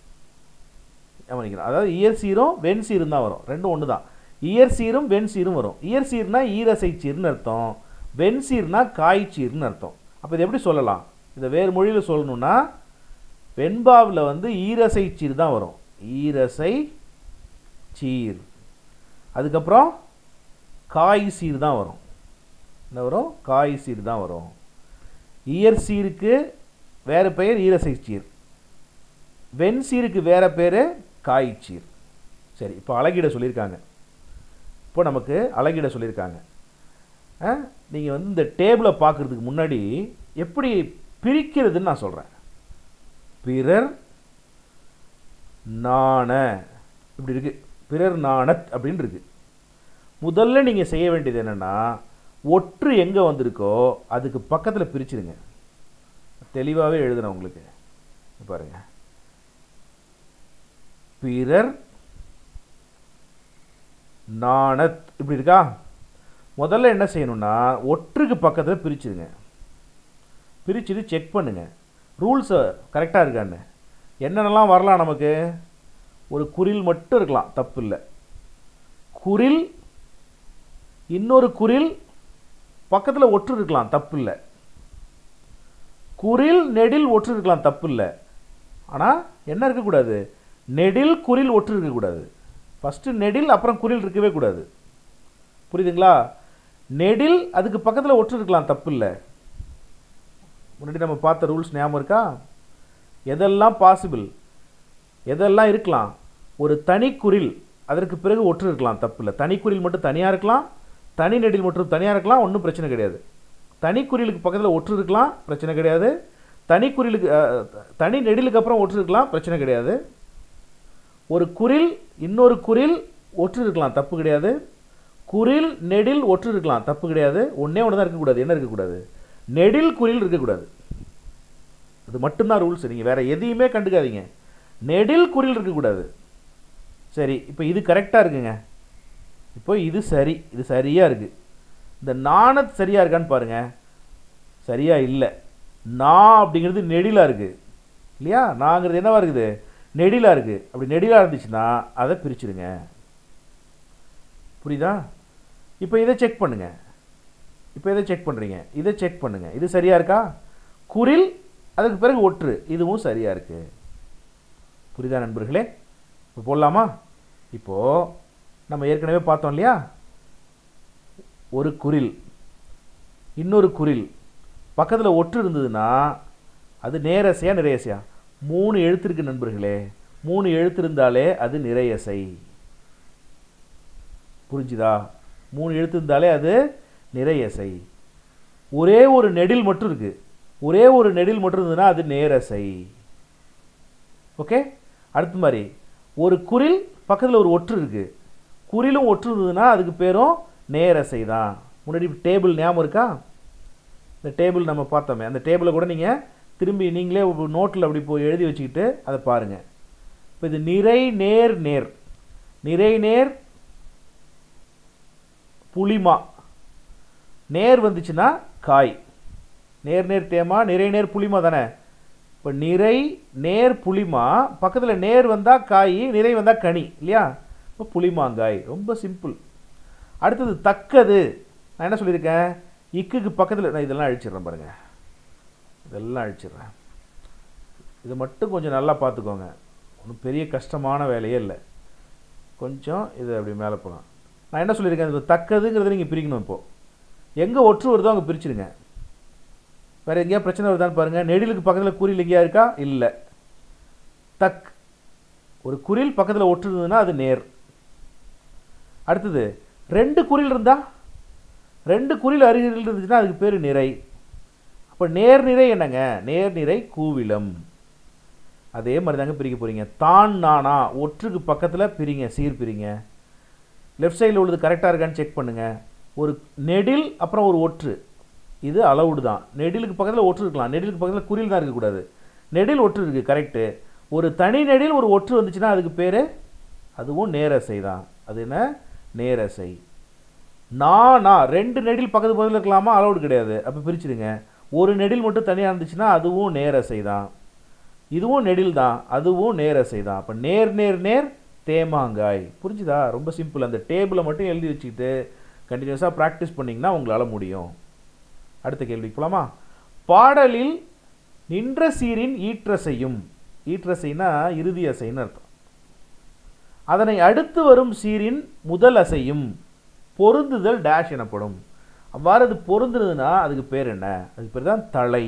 அதாவது இயற் சீரும் வெண் சீரும் தான் வரும், ரெண்டும் ஒன்று தான். இயற் சீரும் வெண் சீரும் வரும். இயற் சீர்னா ஈரசை சீர்னு அர்த்தம், வெண் சீர்னா காய்ச்சீர்னு அர்த்தம். அப்போ இது எப்படி சொல்லலாம்? இதை வேறு மொழியில் சொல்லணும்னா வெண்பாவில் வந்து ஈரசை சீர் தான் வரும், ஈரசை சீர். அதுக்கப்புறம் காய் சீர் தான் வரும். என்ன வரும்? காய் சீர் தான் வரும். இயற் சீருக்கு வேறு பெயர் ஈரசை சீர், வெண் சீருக்கு வேறு பேர் காய்ச்சீர். சரி, இப்போ அழகிட சொல்லியிருக்காங்க. இப்போ நமக்கு அழகிட சொல்லியிருக்காங்க. நீங்கள் வந்து இந்த டேபிளை பார்க்குறதுக்கு முன்னாடி எப்படி பிரிக்கிறதுன்னு நான் சொல்கிறேன். பிறர் நாண இப்படி இருக்குது, பிறர் நாணத் அப்படின்னு இருக்குது. முதல்ல நீங்கள் செய்ய வேண்டியது என்னென்னா, ஒற்று எங்கே வந்திருக்கோ அதுக்கு பக்கத்தில் பிரிச்சுடுங்க. தெளிவாகவே எழுதுறேன் உங்களுக்கு பாருங்க. பிறர் நாணத் இப்படி இருக்கா? முதல்ல என்ன செய்யணும்னா ஒற்றுக்கு பக்கத்தில் பிரிச்சுடுங்க. பிரிச்சுட்டு செக் பண்ணுங்க ரூல்ஸை கரெக்டாக இருக்கான்னு. என்னென்னலாம் வரலாம் நமக்கு? ஒரு குறில் மட்டும் இருக்கலாம், தப்பு இல்லை. குறில் இன்னொரு குறில் பக்கத்தில் ஒற்று இருக்கலாம், தப்பு இல்லை. குறில் நெடில் ஒற்று இருக்கலாம், தப்பு இல்லை. ஆனால் என்ன இருக்கக்கூடாது? நெடில் குறில் ஒற்று இருக்கக்கூடாது. ஃபஸ்ட்டு நெடில் அப்புறம் குறில் இருக்கவே கூடாது. புரியுதுங்களா? நெடில் அதுக்கு பக்கத்தில் ஒற்று இருக்கலாம், தப்பு இல்லை. முன்னாடி நம்ம பார்த்த ரூல்ஸ் ஞாபகம் இருக்கா? எதெல்லாம் பாசிபிள், எதெல்லாம் இருக்கலாம்? ஒரு தனி குறில் அதற்கு பிறகு ஒற்று இருக்கலாம், தப்பு இல்லை. தனி குறில் மட்டும் தனியாக இருக்கலாம், தனி நெடில் மட்டும் தனியாக இருக்கலாம், ஒன்றும் பிரச்சனை கிடையாது. தனி குறிலுக்கு பக்கத்தில் ஒற்று இருக்கலாம், பிரச்சனை கிடையாது. தனி குறிலுக்கு தனி நெடிலுக்கு அப்புறம் ஒற்று இருக்கலாம், பிரச்சனை கிடையாது. ஒரு குறில் இன்னொரு குறில் ஒற்று இருக்கலாம், தப்பு கிடையாது. குறில் நெடில் ஒற்று இருக்கலாம், தப்பு கிடையாது. ஒன்றே ஒன்று தான் இருக்கக்கூடாது. என்ன இருக்கக்கூடாது? நெடில் குறில் இருக்கக்கூடாது. அது மட்டும்தான் ரூல்ஸ். நீங்கள் வேறு எதையுமே கண்டுக்காதீங்க. நெடில் குறில் இருக்கக்கூடாது. சரி, இப்போ இது கரெக்டாக இருக்குங்க. இப்போ இது சரி, இது சரியாக இருக்குது. இந்த நாணத் சரியாக இருக்கான்னு பாருங்கள். சரியாக இல்லை. நான் அப்படிங்கிறது நெடிலாக இருக்குது இல்லையா? நாங்கிறது என்னவா இருக்குது? நெடிலாக இருக்குது. அப்படி நெடிலாக இருந்துச்சுன்னா அதை பிரிச்சுடுங்க. புரியுதா? இப்போ இதை செக் பண்ணுங்கள். இப்போ இதை செக் பண்ணுறீங்க, இதை செக் பண்ணுங்கள். இது சரியாக இருக்கா? குறில் அதுக்கு பிறகு ஒற்று, இதுவும் சரியாக இருக்குது. புரியுதா நண்பர்களே? இப்போ போடலாமா? இப்போது நம்ம ஏற்கனவே பார்த்தோம் இல்லையா? ஒரு குறில் இன்னொரு குறில் பக்கத்தில் ஒற்று இருந்ததுன்னா அது நேரசையா நிறையசையா? 3 எழுத்து இருக்கு நண்பர்களே. 3 எழுத்து இருந்தாலே அது நிறையசை. புரிஞ்சுதா? 3 எழுத்து இருந்தாலே அது நிறையசை. ஒரே ஒரு நெடில் மட்டும் இருக்கு, ஒரே ஒரு நெடில் மட்டும் இருந்ததுன்னா அது நேரசை. ஓகே. அடுத்த மாதிரி ஒரு குறில் பக்கத்தில் ஒரு ஒற்று இருக்கு, குறிலும் ஒற்று இருந்ததுன்னா அதுக்கு பேரும் நேரசை தான். முன்னாடி டேபிள் ஞாபகம் இருக்கா? இந்த டேபிள் நம்ம பார்த்தோமே, அந்த டேபிளை கூட நீங்கள் திரும்பி நீங்களே நோட்டில் அப்படி போய் எழுதி வச்சுக்கிட்டு அதை பாருங்கள். இப்போ இது நிறை நேர் நேர், நிறை நேர் புளிமா, நேர் வந்துச்சுன்னா காய், நேர் நேர் தேமா, நிறை நேர் புளிமா தானே. இப்போ நிறை நேர் புளிமா, பக்கத்தில் நேர் வந்தால் காய், நிறை வந்தால் கனி இல்லையா. இப்போ புளிமாங்காய், ரொம்ப சிம்பிள். அடுத்தது தக்கது. நான் என்ன சொல்லியிருக்கேன், இக்குக்கு பக்கத்தில் நான் இதெல்லாம் அழிச்சிடுறேன் பாருங்கள், இதெல்லாம் அழிச்சிடுறேன். இது மட்டும் கொஞ்சம் நல்லா பார்த்துக்கோங்க, ஒன்றும் பெரிய கஷ்டமான வேலையே இல்லை. கொஞ்சம் இது அப்படி மேலே போகலாம். நான் என்ன சொல்லியிருக்கேன், இது தக்கதுங்கிறத நீங்கள் பிரிக்கணும். இப்போது எங்கே ஒற்று வருதோ அங்கே பிரிச்சுடுங்க. வேறு எங்கேயா பிரச்சனை வருதான்னு பாருங்கள். நெடிலுக்கு பக்கத்தில் குறில் எங்கேயா இருக்கா, இல்லை. தக், ஒரு குறில் பக்கத்தில் ஒற்று இருந்ததுன்னா அது நேர். அடுத்தது ரெண்டு குறில் இருந்தால், ரெண்டு குறில் அருகில் இருந்துச்சுன்னா அதுக்கு பேர் நிறை. அப்போ நேர்நிறை என்னங்க, நேர்நிறை கூவிலம். அதே மாதிரி தாங்க பிரிக்க போகிறீங்க. தான் நானா ஒற்றுக்கு பக்கத்தில் பிரிங்க, சீர் பிரிங்க. லெஃப்ட் சைடில் உள்ளது கரெக்டாக இருக்கான்னு செக் பண்ணுங்கள். ஒரு நெடில் அப்புறம் ஒரு ஒற்று, இது அளவுடு தான். நெடிலுக்கு பக்கத்தில் ஒற்று இருக்கலாம், நெடிலுக்கு பக்கத்தில் குறில் தான் இருக்கக்கூடாது. நெடில் ஒற்று இருக்குது கரெக்டு. ஒரு தனி நெடில் ஒரு ஒற்று வந்துச்சுன்னா அதுக்கு பேர், அதுவும் நேரசை தான். அது என்ன, நேரசை. நானா ரெண்டு நெடில் பக்கத்து பக்கத்தில் இருக்கலாமா, அளவுடு கிடையாது. அப்போ பிரிச்சுடுங்க. ஒரு நெடில் மட்டும் தனியாக இருந்துச்சுன்னா அதுவும் நேரசை தான். இதுவும் நெடில் தான், அதுவும் நேரசை தான். அப்போ நேர் நேர் நேர் தேமாங்காய். புரிஞ்சுதா, ரொம்ப சிம்பிள். அந்த டேபிளை மட்டும் எழுதி வச்சுக்கிட்டு கண்டினியூஸாக ப்ராக்டிஸ் பண்ணிங்கன்னா உங்களால் முடியும். அடுத்த கேள்விக்கு போகலாமா. பாடலில் நின்ற சீரின் ஈற்றசையும், ஈற்றசைனா இறுதி அசைன்னு அர்த்தம். அதனை அடுத்து வரும் சீரின் முதல் அசையும் பொருந்துதல் டேஷ் எனப்படும். அவ்வாறு அது பொருந்துனதுன்னா அதுக்கு பேர் என்ன, அதுக்கு பேர் தான் தலை.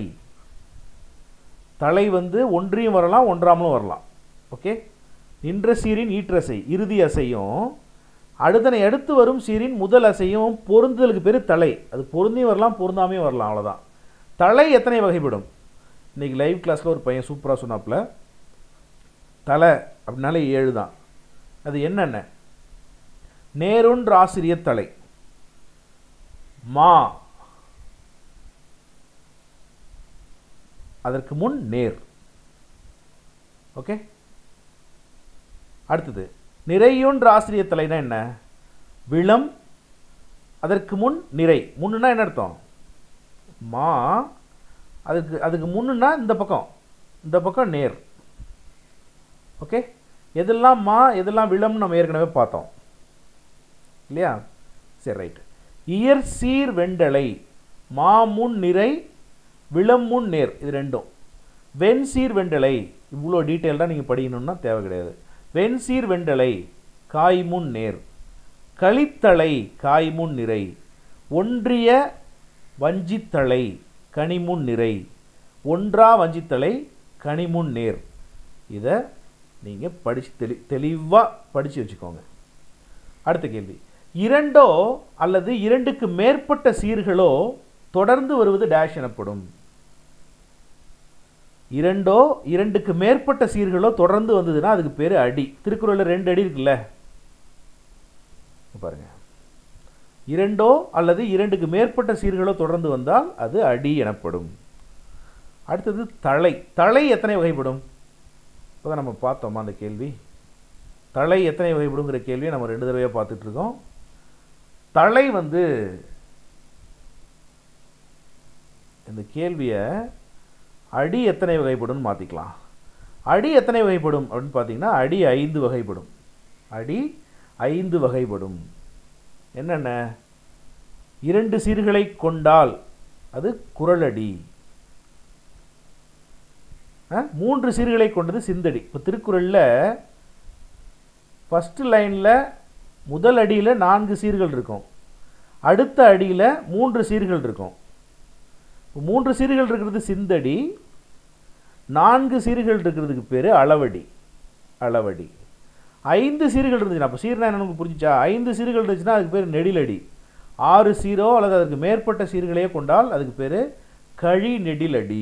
தலை வந்து ஒன்றியும் வரலாம் ஒன்றாமலும் வரலாம். ஓகே, நின்ற சீரின் ஈற்றசை இறுதி அசையும் அதனை அடுத்து வரும் சீரின் முதல் அசையும் பொருந்துதலுக்கு பேர் தலை. அது பொருந்தியும் வரலாம் பொருந்தாமையும் வரலாம், அவ்வளோதான். தலை எத்தனை வகைப்படும். இன்றைக்கி லைவ் கிளாஸில் ஒரு பையன் சூப்பராக சொன்னாப்புல, தலை அப்படின்னாலே 7 தான். அது என்னென்ன, நேரொன்று ஆசிரியர் தலை, மா அதற்கு முன் நேர். ஓகே, அடுத்தது நிறையொன்று ஆசிரியர் தலைனா என்ன, விளம் அதற்கு முன் நிறை. முன்னுனா என்ன அர்த்தம், மா அதுக்கு முன்னுனா இந்த பக்கம் நேர். ஓகே, எதெல்லாம் மா எதெல்லாம் விளம் நம்ம ஏற்கனவே பார்த்தோம் இல்லையா. சரி, ரைட். இயற் சீர் வெண்டலை, மா முன் நிறை விளம் முன் நேர், இது ரெண்டும். வெண் சீர் வெண்டலை, இவ்வளோ டீட்டெயில்டாக நீங்கள் படிக்கணும்னா தேவை கிடையாது. வெண் சீர் வெண்டலை காய் முன் நேர், களித்தலை காய் முன் நிறை, ஒன்றிய வஞ்சித்தலை கனிமுன் நிறை, ஒன்றா வஞ்சித்தலை கனிமுன் நேர். இதை நீங்கள் படித்து தெளிவாக படித்து வச்சுக்கோங்க. அடுத்த கேள்வி, இரண்டோ அல்லது இரண்டுக்கு மேற்பட்ட சீர்களோ தொடர்ந்து வருவது டேஷ் எனப்படும். இரண்டோ இரண்டுக்கு மேற்பட்ட சீர்களோ தொடர்ந்து வந்ததுன்னா அதுக்கு பேர் அடி. திருக்குறளில் 2 அடி இருக்குல்ல பாருங்க. இரண்டோ அல்லது இரண்டுக்கு மேற்பட்ட சீர்களோ தொடர்ந்து வந்தால் அது அடி எனப்படும். அடுத்தது தலை. தலை எத்தனை வகைப்படும், இப்போதான் நம்ம பார்த்தோமா அந்த கேள்வி. தலை எத்தனை வகைப்படுங்கிற கேள்வியை நம்ம 2 தடவையாக பார்த்துட்டு இருக்கோம். தலை வந்து இந்த கேள்வியை அடி எத்தனை வகைப்படும் மாற்றிக்கலாம். அடி எத்தனை வகைப்படும் அப்படின்னு பார்த்தீங்கன்னா அடி 5 வகைப்படும். அடி 5 வகைப்படும். என்னென்ன, 2 சீர்களை கொண்டால் அது குறளடி, 3 சீர்களை கொண்டது சிந்தடி. இப்போ திருக்குறளில் ஃபஸ்ட்டு லைனில் முதல் அடியில் 4 சீர்கள் இருக்கும், அடுத்த அடியில் 3 சீர்கள் இருக்கும். 3 சீர்கள் இருக்கிறது சிந்தடி, 4 சீர்கள் இருக்கிறதுக்கு பேர் அளவடி. அளவடி 5 சீர்கள் இருந்துச்சுன்னா, அப்போ சீர்னா எனக்கு புரிஞ்சிச்சா, 5 சீர்கள் இருந்துச்சுன்னா அதுக்கு பேர் நெடிலடி. 6 சீரோ அல்லது அதுக்கு மேற்பட்ட சீர்களையே கொண்டால் அதுக்கு பேர் கழி நெடிலடி.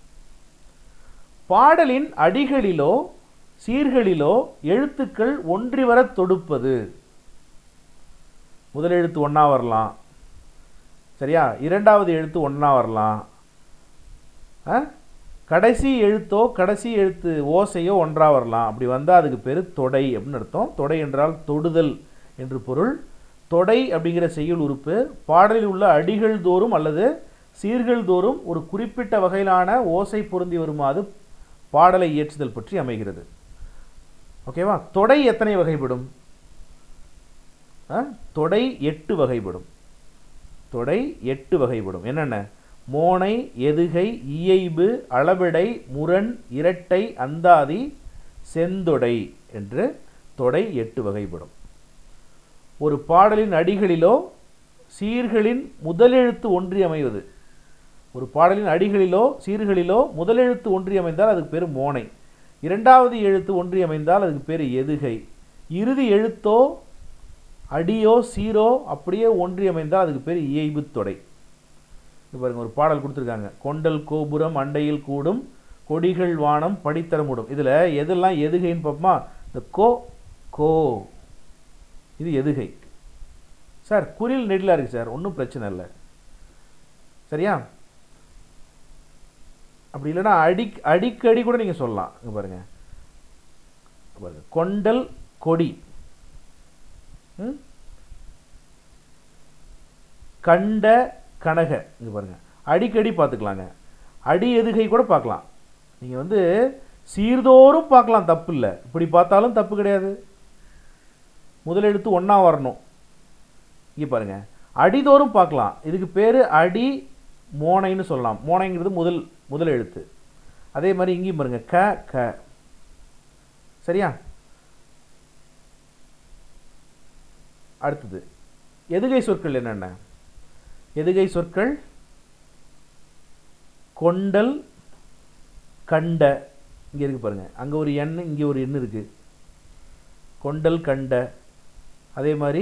பாடலின் அடிகளிலோ சீர்களிலோ எழுத்துக்கள் ஒன்றி வர தொடுப்பது. முதல் எழுத்து ஒன்றா வரலாம், சரியா, இரண்டாவது எழுத்து ஒன்றா வரலாம், கடைசி எழுத்தோ கடைசி எழுத்து ஓசையோ ஒன்றா வரலாம். அப்படி வந்தால் அதுக்கு பேர் தொடை அப்படின்னு அர்த்தம். தொடை என்றால் தொடுதல் என்று பொருள். தொடை அப்படிங்கிற செய்யுள் உறுப்பு பாடலில் உள்ள அடிகள் தோறும் அல்லது சீர்கள் தோறும் ஒரு குறிப்பிட்ட வகையிலான ஓசை பொருந்தி வருமாறு பாடலை இயற்றுதல் பற்றி அமைகிறது. ஓகேவா? தொடை எத்தனை வகைப்படும்? தொடை 8 வகைப்படும். தொடை 8 வகைப்படும். என்னென்ன? மோனை, எதுகை, இயைபு, அளபெடை, முரண், இரட்டை, அந்தாதி, செந்தொடை என்று தொடை 8 வகைப்படும். ஒரு பாடலின் அடிகளிலோ சீர்களின் முதலெழுத்து ஒன்றி அமைவது. ஒரு பாடலின் அடிகளிலோ சீர்களிலோ முதலெழுத்து ஒன்றி அமைந்தால் அதுக்கு பேர் மோனை. இரண்டாவது எழுத்து ஒன்றி அமைந்தால் அதுக்கு பேர் எதுகை. இறுதி எழுத்தோ அடியோ சீரோ அப்படியே ஒன்றி அமைந்தால் அதுக்கு பேர் இயைபு தொடை. இது பாருங்க, ஒரு பாடல் கொடுத்துருக்காங்க. கொண்டல் கோபுரம் அண்டையில் கூடும் கொடிகள் வானம் படித்தரமுடும். இதில் எதெல்லாம் எதுகைன்னு பார்ப்போமா? இந்த கோ கோ இது எதுகை. சார் குறில் நெடிலாக இருக்குது சார், ஒன்றும் பிரச்சனை இல்லை. சரியா? அப்படி இல்லைன்னா அடிக்கடி கூட நீங்கள் சொல்லலாம். இங்கே பாருங்க, கொண்டல் கொடி, கண்ட கனக. இங்கே பாருங்க, அடிக்கடி பார்த்துக்கலாங்க. அடி எதுகை கூட பார்க்கலாம். நீங்கள் சீர்தோறும் பார்க்கலாம், தப்பு இல்லை. இப்படி பார்த்தாலும் தப்பு கிடையாது. முதலெழுத்து ஒன்றா வரணும். இங்கே பாருங்க, அடிதோறும் பார்க்கலாம். இதுக்கு பேர் அடி மோனைன்னு சொல்லலாம். மோனைங்கிறது முதல் எழுத்து. அதே மாதிரி இங்கேயும் பாருங்க, க க. சரியா? அடுத்தது எதுகை சொற்கள் என்னென்ன? எதுகை சொற்கள் கொண்டல் கண்ட. இங்கே இருக்கு பாருங்க, அங்கே ஒரு எண் இங்கே ஒரு எண் இருக்கு. கொண்டல் கண்ட. அதே மாதிரி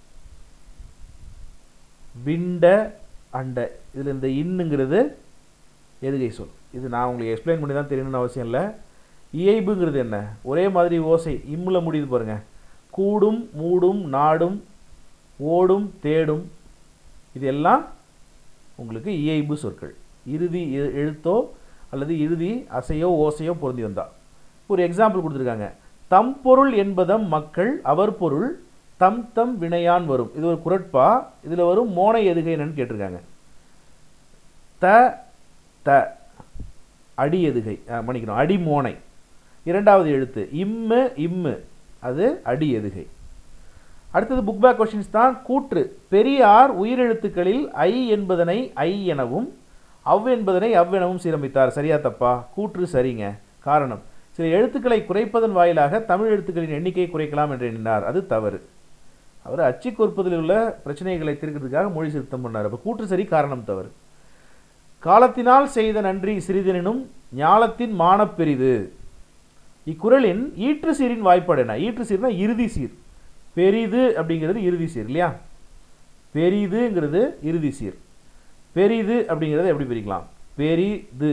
விண்ட அண்ட. இதில் இந்த இன்னுங்கிறது எதுகை சொல். இது நான் உங்களுக்கு எக்ஸ்பிளைன் பண்ணி தான் தெரியணும்னு அவசியம் இல்லை. இயைபுங்கிறது என்ன? ஒரே மாதிரி ஓசை இம்முல முடியுது பாருங்க. கூடும் மூடும் நாடும் ஓடும் தேடும். இது எல்லாம் உங்களுக்கு இயைபு சொற்கள். இறுதி எழுத்தோ அல்லது இறுதி அசையோ ஓசையோ பொருந்தி வந்தா. ஒரு எக்ஸாம்பிள் கொடுத்துருக்காங்க. தம் பொருள் என்பதம் மக்கள் அவர் பொருள் தம் தம் வினையான் வரும். இது ஒரு குரட்பா. இதில் வரும் மோனை எதுகை என்னன்னு கேட்டிருக்காங்க. த த அடி எதுகை, மன்னிக்கணும், அடி மோனை. இரண்டாவது எழுத்து இம்மு இம்மு, அது அடி எதுகை. அடுத்தது புக் பேக் கொஸ்டின்ஸ் தான். கூற்று பெரியார் உயிரெழுத்துக்களில் ஐ என்பதனை ஐ எனவும் அவ் என்பதனை அவ் எனவும் சீரமைத்தார். சரியா தப்பா? கூற்று சரிங்க. காரணம், சில எழுத்துக்களை குறைப்பதன் வாயிலாக தமிழ் எழுத்துக்களின் எண்ணிக்கையை குறைக்கலாம் என்று எண்ணினார். அது தவறு. அவர் அச்சு கோர்ப்பதில் உள்ள பிரச்சனைகளை தீர்க்கிறதுக்காக மொழி திருத்தம் பண்ணார். அப்போ கூற்று சரி, காரணம் தவறு. காலத்தினால் செய்த நன்றி சிறிதெனினும் ஞாலத்தின் மானப் பெரிது. இக்குறளின் ஈற்று சீரின் வாய்ப்பாடு என்ன? ஈற்று சீர்னா இறுதி சீர். பெரிது அப்படிங்கிறது இறுதி சீர் இல்லையா? பெரிதுங்கிறது இறுதி சீர். பெரிது அப்படிங்கிறத எப்படி பிரிக்கலாம்? பெரிது.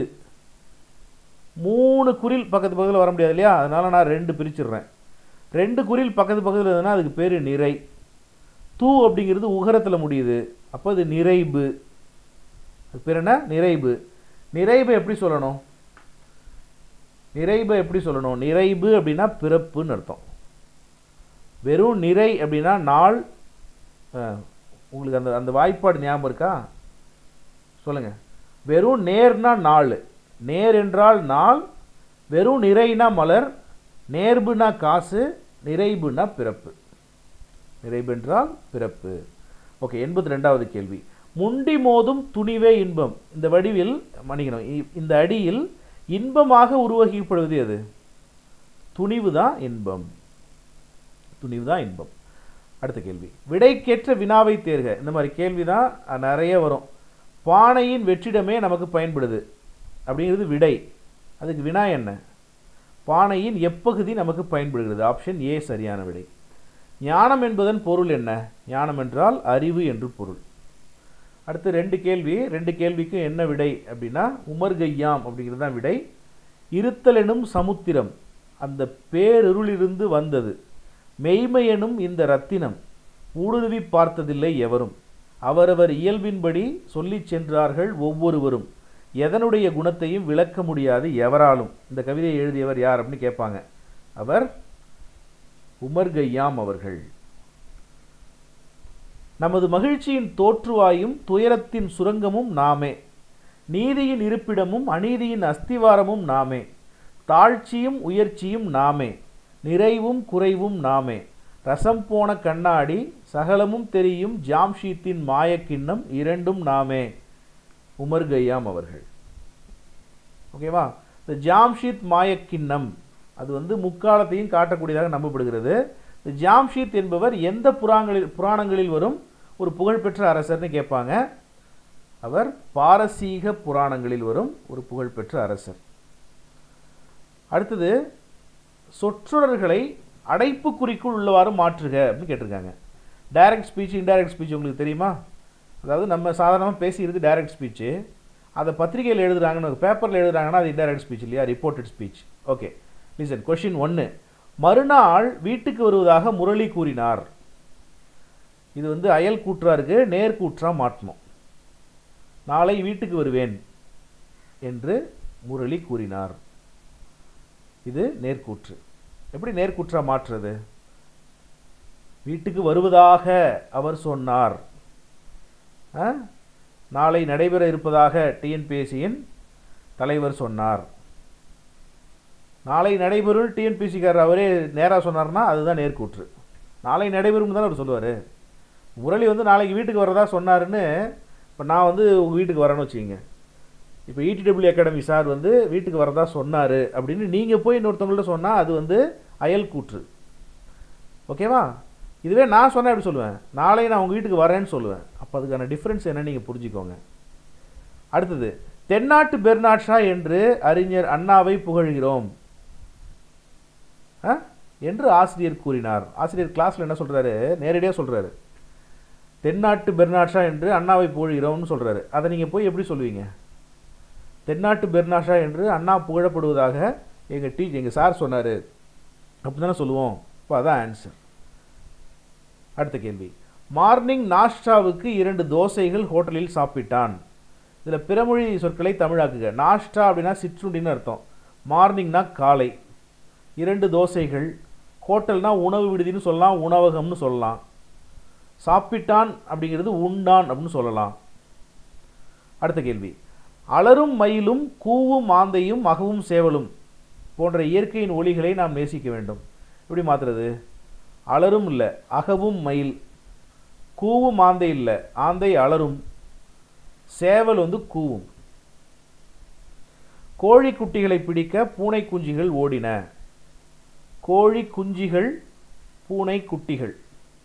3 குறில் பக்கத்து பக்கத்தில் வர முடியாது இல்லையா? அதனால நான் 2 பிரிச்சிடுறேன். 2 குறில் பக்கத்து பக்கத்தில் இருந்ததுன்னா அதுக்கு பேர் நிறை. தூ அப்படிங்கிறது உகரத்தில் முடியுது, அப்போ அது நிறைபு. அது பேர் என்ன? நிறைபு. நிறைபு எப்படி சொல்லணும்? நிறைபு எப்படி சொல்லணும்? நிறைபு அப்படின்னா பிறப்புன்னு அர்த்தம். வெறும் நிறை அப்படின்னா நாள். உங்களுக்கு அந்த வாய்ப்பாடு ஞாபகம் இருக்கா? சொல்லுங்க. வெறும் நேர்னா நாள், நேர் என்றால் நாள். வெறும் நிறைனா மலர், நேர்புனா காசு, நிறைபுனா பிறப்பு. நிறைபு என்றால் பிறப்பு. ஓகே, 82வது கேள்வி. முண்டி மோதும் துணிவே இன்பம். இந்த வடிவில் மன்னிக்கணும், இந்த அடியில் இன்பமாக உருவகிக்கப்படுவது எது? துணிவு தான் இன்பம். துணிவு தான் இன்பம். அடுத்த கேள்வி. விடைக்கேற்ற வினாவை தேர்க. இந்த மாதிரி கேள்வி தான் நிறைய வரும். பானையின் வெற்றிடமே நமக்கு பயன்படுது அப்படிங்கிறது விடை. அதுக்கு வினா என்ன? பானையின் எப்பகுதி நமக்கு பயன்படுகிறது? ஆப்ஷன் ஏ சரியான விடை. ஞானம் என்பதன் பொருள் என்ன? ஞானம் என்றால் அறிவு என்று பொருள். அடுத்து 2 கேள்வி. 2 கேள்விக்கும் என்ன விடை அப்படின்னா உமர்கையாம் அப்படிங்கிறது தான் விடை. இருத்தல் எனும் சமுத்திரம் அந்த பேரிருளிலிருந்து வந்தது. மெய்மை எனும் இந்த ரத்தினம் ஊடுருவி பார்த்ததில்லை எவரும். அவரவர் இயல்பின்படி சொல்லி சென்றார்கள் ஒவ்வொருவரும். எதனுடைய குணத்தையும் விளக்க முடியாது எவராலும். இந்த கவிதையை எழுதியவர் யார் அப்படின்னு கேட்பாங்க. அவர் உமர் கய்யாம் அவர்கள். நமது மகிழ்ச்சியின் தோற்றுவாயும் துயரத்தின் சுரங்கமும் நாமே, நீதியின் இருப்பிடமும் அநீதியின் அஸ்திவாரமும் நாமே, தாழ்ச்சியும் உயர்ச்சியும் நாமே, நிறைவும் குறைவும் நாமே, ரசம் போன கண்ணாடி சகலமும் தெரியும் ஜாம்ஷீத்தின் மாயக்கிண்ணம் இரண்டும் நாமே. உமர் கய்யாம் அவர்கள். ஓகேவா? இந்த ஜாம்ஷீத் மாயக்கிண்ணம் அது முக்காலத்தையும் காட்டக்கூடியதாக நம்பப்படுகிறது. இந்த ஜாம்ஷீத் என்பவர் எந்த புராணங்களில் வரும் ஒரு புகழ்பெற்ற அரசர்னு கேட்பாங்க. அவர் பாரசீக புராணங்களில் வரும் ஒரு புகழ்பெற்ற அரசர். அடுத்தது, சொற்றொடர்களை அடைப்புக்குறிக்குள் உள்ளவாறு மாற்றுக அப்படின்னு கேட்டிருக்காங்க. டைரக்ட் ஸ்பீச், இன்டைரக்ட் ஸ்பீச் உங்களுக்கு தெரியுமா? அதாவது நம்ம சாதாரணமாக பேசிக்கிறது டைரக்ட் ஸ்பீச்சு. அதை பத்திரிகையில் எழுதுறாங்கன்னு, பேப்பரில் எழுதுறாங்கன்னா அது இன்டைரக்ட் ஸ்பீச் இல்லையா, reported speech. Okay, listen. Question 1. மறுநாள் வீட்டுக்கு வருவதாக முரளி கூறினார். இது அயல் கூற்றா இருக்கு, நேர்கூற்றா மாற்றணும். நாளை வீட்டுக்கு வருவேன் என்று முரளி கூறினார். இது நேர்கூற்று. எப்படி நேர்கூற்றா மாற்றுறது? வீட்டுக்கு வருவதாக அவர் சொன்னார். நாளை நடைபெற இருப்பதாக டிஎன்பிஎஸ்சியின் தலைவர் சொன்னார். நாளை நடைபெறும் டிஎன்பிஎஸ்சிக்காரர் அவரே நேராக சொன்னார்னா அதுதான் நேர்கூற்று. நாளை நடைபெறும் தானே அவர் சொல்லுவார். முரளி நாளைக்கு வீட்டுக்கு வரதா சொன்னாருன்னு இப்போ நான் உங்கள் வீட்டுக்கு வரேன்னு வச்சுக்கிங்க. இப்போ இடிடபிள்யூ அகாடமி சார் வீட்டுக்கு வரதா சொன்னார் அப்படின்னு நீங்கள் போய் இன்னொருத்தவங்கள்ட்ட சொன்னால் அது அயல் கூற்று. ஓகேவா? இதுவே நான் சொன்னேன் எப்படி சொல்லுவேன்? நாளை நான் உங்கள் வீட்டுக்கு வரேன்னு சொல்லுவேன். அப்போ அதுக்கான டிஃப்ரென்ஸ் என்னன்னு நீங்கள் புரிஞ்சுக்கோங்க. அடுத்தது, தென்னாட்டு பெர்னாட்ஷா என்று அறிஞர் அண்ணாவை புகழ்கிறோம் என்று ஆசிரியர் கூறினார். ஆசிரியர் கிளாஸில் என்ன சொல்கிறாரு? நேரடியாக சொல்கிறாரு. தென்னாட்டு பெர்னாட்ஷா என்று அண்ணாவை புகழ்கிறோம்னு சொல்கிறாரு. அதை நீங்கள் போய் எப்படி சொல்லுவீங்க? தென்னாட்டு பெர்னாட்ஷா என்று அண்ணா புகழப்படுவதாக எங்கள் சார் சொன்னார் அப்படி தானே சொல்லுவோம். இப்போ அதான் ஆன்சர். அடுத்த கேள்வி, மார்னிங் நாஷ்டாவுக்கு 2 தோசைகள் ஹோட்டலில் சாப்பிட்டான். இதில் பிறமொழி சொற்களை தமிழாக்குக. நாஷ்டா அப்படின்னா சிற்றுண்டின்னு அர்த்தம். மார்னிங்னா காலை. 2 தோசைகள், ஹோட்டல்னா உணவு விடுதின்னு சொல்லலாம், உணவகம்னு சொல்லலாம். சாப்பிட்டான் அப்படிங்கிறது உண்டான் அப்படின்னு சொல்லலாம். அடுத்த கேள்வி, அலரும் மயிலும் கூவும் ஆந்தையும் அகவும் சேவலும் போன்ற இயற்கையின் ஒலிகளை நாம் நேசிக்க வேண்டும். எப்படி மாற்றுறது? அலரும் இல்லை, அகவும் மயில். கூவும் ஆந்தை இல்லை, ஆந்தை அலரும். சேவல் கூவும். கோழி குட்டிகளை பிடிக்க பூனை குஞ்சுகள் ஓடின. கோழி குஞ்சுகள், பூனை குட்டிகள்.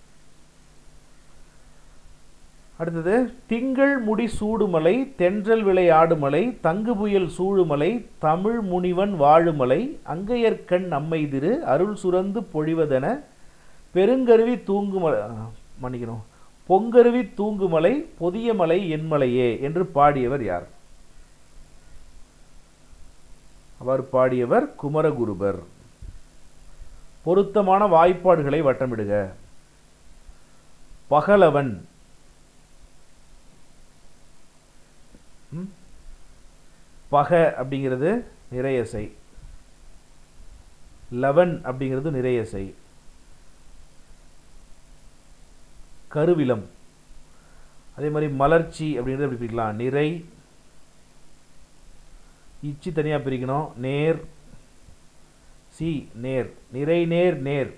அடுத்தது, திங்கள் முடி சூடுமலை, தென்றல் விளையாடுமலை, தங்கு புயல் சூழுமலை, தமிழ் முனிவன் வாழுமலை, அங்கையர்கண் நம்மை திரு அருள் சுரந்து பொழிவதென பெருங்கருவி தூங்குமலை மன்னிக்கணும் பொங்கருவி தூங்குமலை பொதிய மலை என்மலையே என்று பாடியவர் யார்? அவர் பாடியவர் குமரகுருபர். பொருத்தமான வாய்ப்பாடுகளை வட்டமிடுக. பகலவன், பக அப்படிங்கிறது நிறையசை, லவன் அப்படிங்கிறது நிறையசை. கருவிலம், அதே மாதிரி மலர்ச்சி அப்படிங்கிறது எப்படி பிரிக்கலாம்? நிறை, இச்சி தனியாக பிரிக்கணும். நேர், சி நேர், நிறை நேர் நேர்.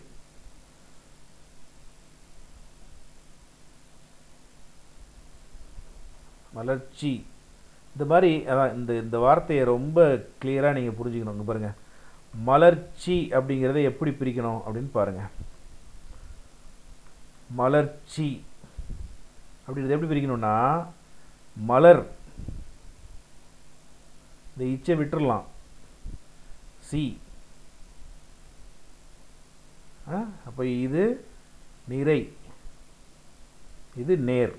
மலர்ச்சி. இந்த மாதிரி இந்த வார்த்தையை ரொம்ப கிளியராக நீங்கள் புரிஞ்சுக்கணும். இங்கே பாருங்கள், மலர்ச்சி அப்படிங்கிறத எப்படி பிரிக்கணும் அப்படின்னு பாருங்கள். மலர்ச்சி அப்படிங்கிறது எப்படி பிரிக்கணும்னா, மலர், இந்த இச்சை விட்டுறலாம், சி. அப்போ இது நிறை, இது நேர்.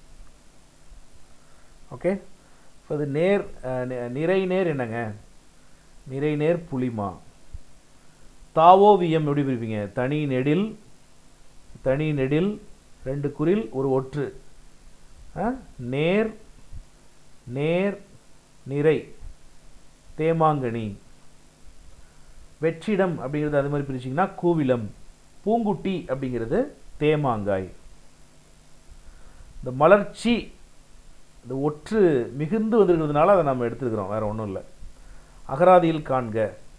ஓகே, இப்போ அது நேர். நிறை நேர் என்னங்க? நிறை நேர் புளிமா. தாவோவியம் எப்படி பிரிப்பீங்க? தனி நெடில், தனி நெடில், 2 குறில் 1 ஒற்று. நேர் நேர் நிறை தேமாங்கனி. வெற்றிடம் அப்படிங்கிறது அது மாதிரி பிரிச்சிங்கன்னா கூவிலம். பூங்குட்டி அப்படிங்கிறது தேமாங்காய். இந்த மலர்ச்சி இந்த ஒற்று மிகுந்து வந்திருக்கிறதுனால அதை நம்ம எடுத்துருக்கிறோம், வேறு ஒன்றும் இல்லை. அகராதியில் காண்க.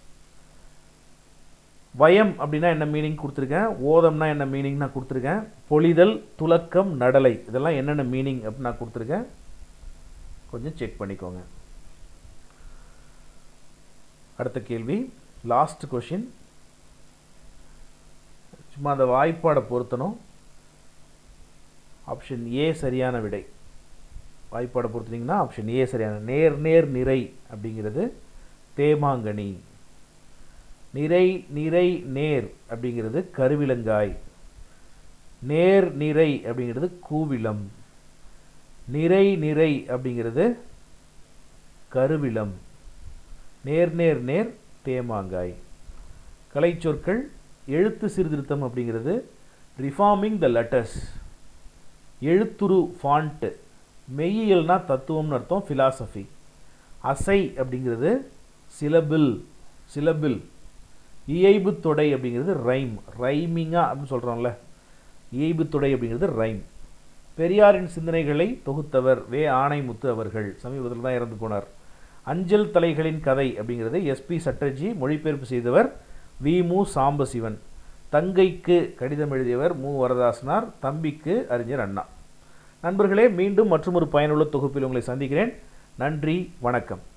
வயம் அப்படின்னா என்ன மீனிங் கொடுத்துருக்கேன், ஓதம்னா என்ன மீனிங் நான் கொடுத்துருக்கேன், பொழிதல், துலக்கம், நடலை இதெல்லாம் என்னென்ன மீனிங் அப்படின்னு நான் கொடுத்துருக்கேன், கொஞ்சம் செக் பண்ணிக்கோங்க. அடுத்த கேள்வி, லாஸ்ட் கொஷின். சும்மா அந்த வாய்ப்பாடை பொருத்தணும். ஆப்ஷன் ஏ சரியான விடை. வாய்ப்பாடை பொறுத்தீங்கன்னா ஆப்ஷன் ஏ சரியான. நேர் நேர் நிறை அப்படிங்கிறது தேமாங்கனி. நிறை நிறை நேர் அப்படிங்கிறது கருவிலங்காய். நேர் நிறை அப்படிங்கிறது கூவிலம். நிறை நிறை அப்படிங்கிறது கருவிலம். நேர் நேர் நேர் தேமாங்காய். கலைச்சொற்கள் எழுத்து சீர்திருத்தம் அப்படிங்கிறது ரிஃபார்மிங் த லெட்டர்ஸ். எழுத்துரு ஃபாண்ட். மெய்யியல்னா தத்துவம்னு அர்த்தம், ஃபிலாசபி. அசை அப்படிங்கிறது சிலபிள் சிலபிள். இயைபு தொடை அப்படிங்கிறது ரைம் ரைமிங்காக அப்படின்னு சொல்கிறோம்ல, இயைபு தொடை அப்படிங்கிறது ரைம். பெரியாரின் சிந்தனைகளை தொகுத்தவர் வே ஆணைமுத்து அவர்கள், சமீபத்தில் தான் இறந்து போனார். அஞ்சல் தலைகளின் கதை அப்படிங்கிறது எஸ்பி சட்டர்ஜி, மொழிபெயர்ப்பு செய்தவர் வி மு சாம்பசிவன். தங்கைக்கு கடிதம் எழுதியவர் மு வரதாசனார், தம்பிக்கு அறிஞர் அண்ணா. நண்பர்களே, மீண்டும் மற்றொரு பயனுள்ள தொகுப்பில் உங்களை சந்திக்கிறேன். நன்றி, வணக்கம்.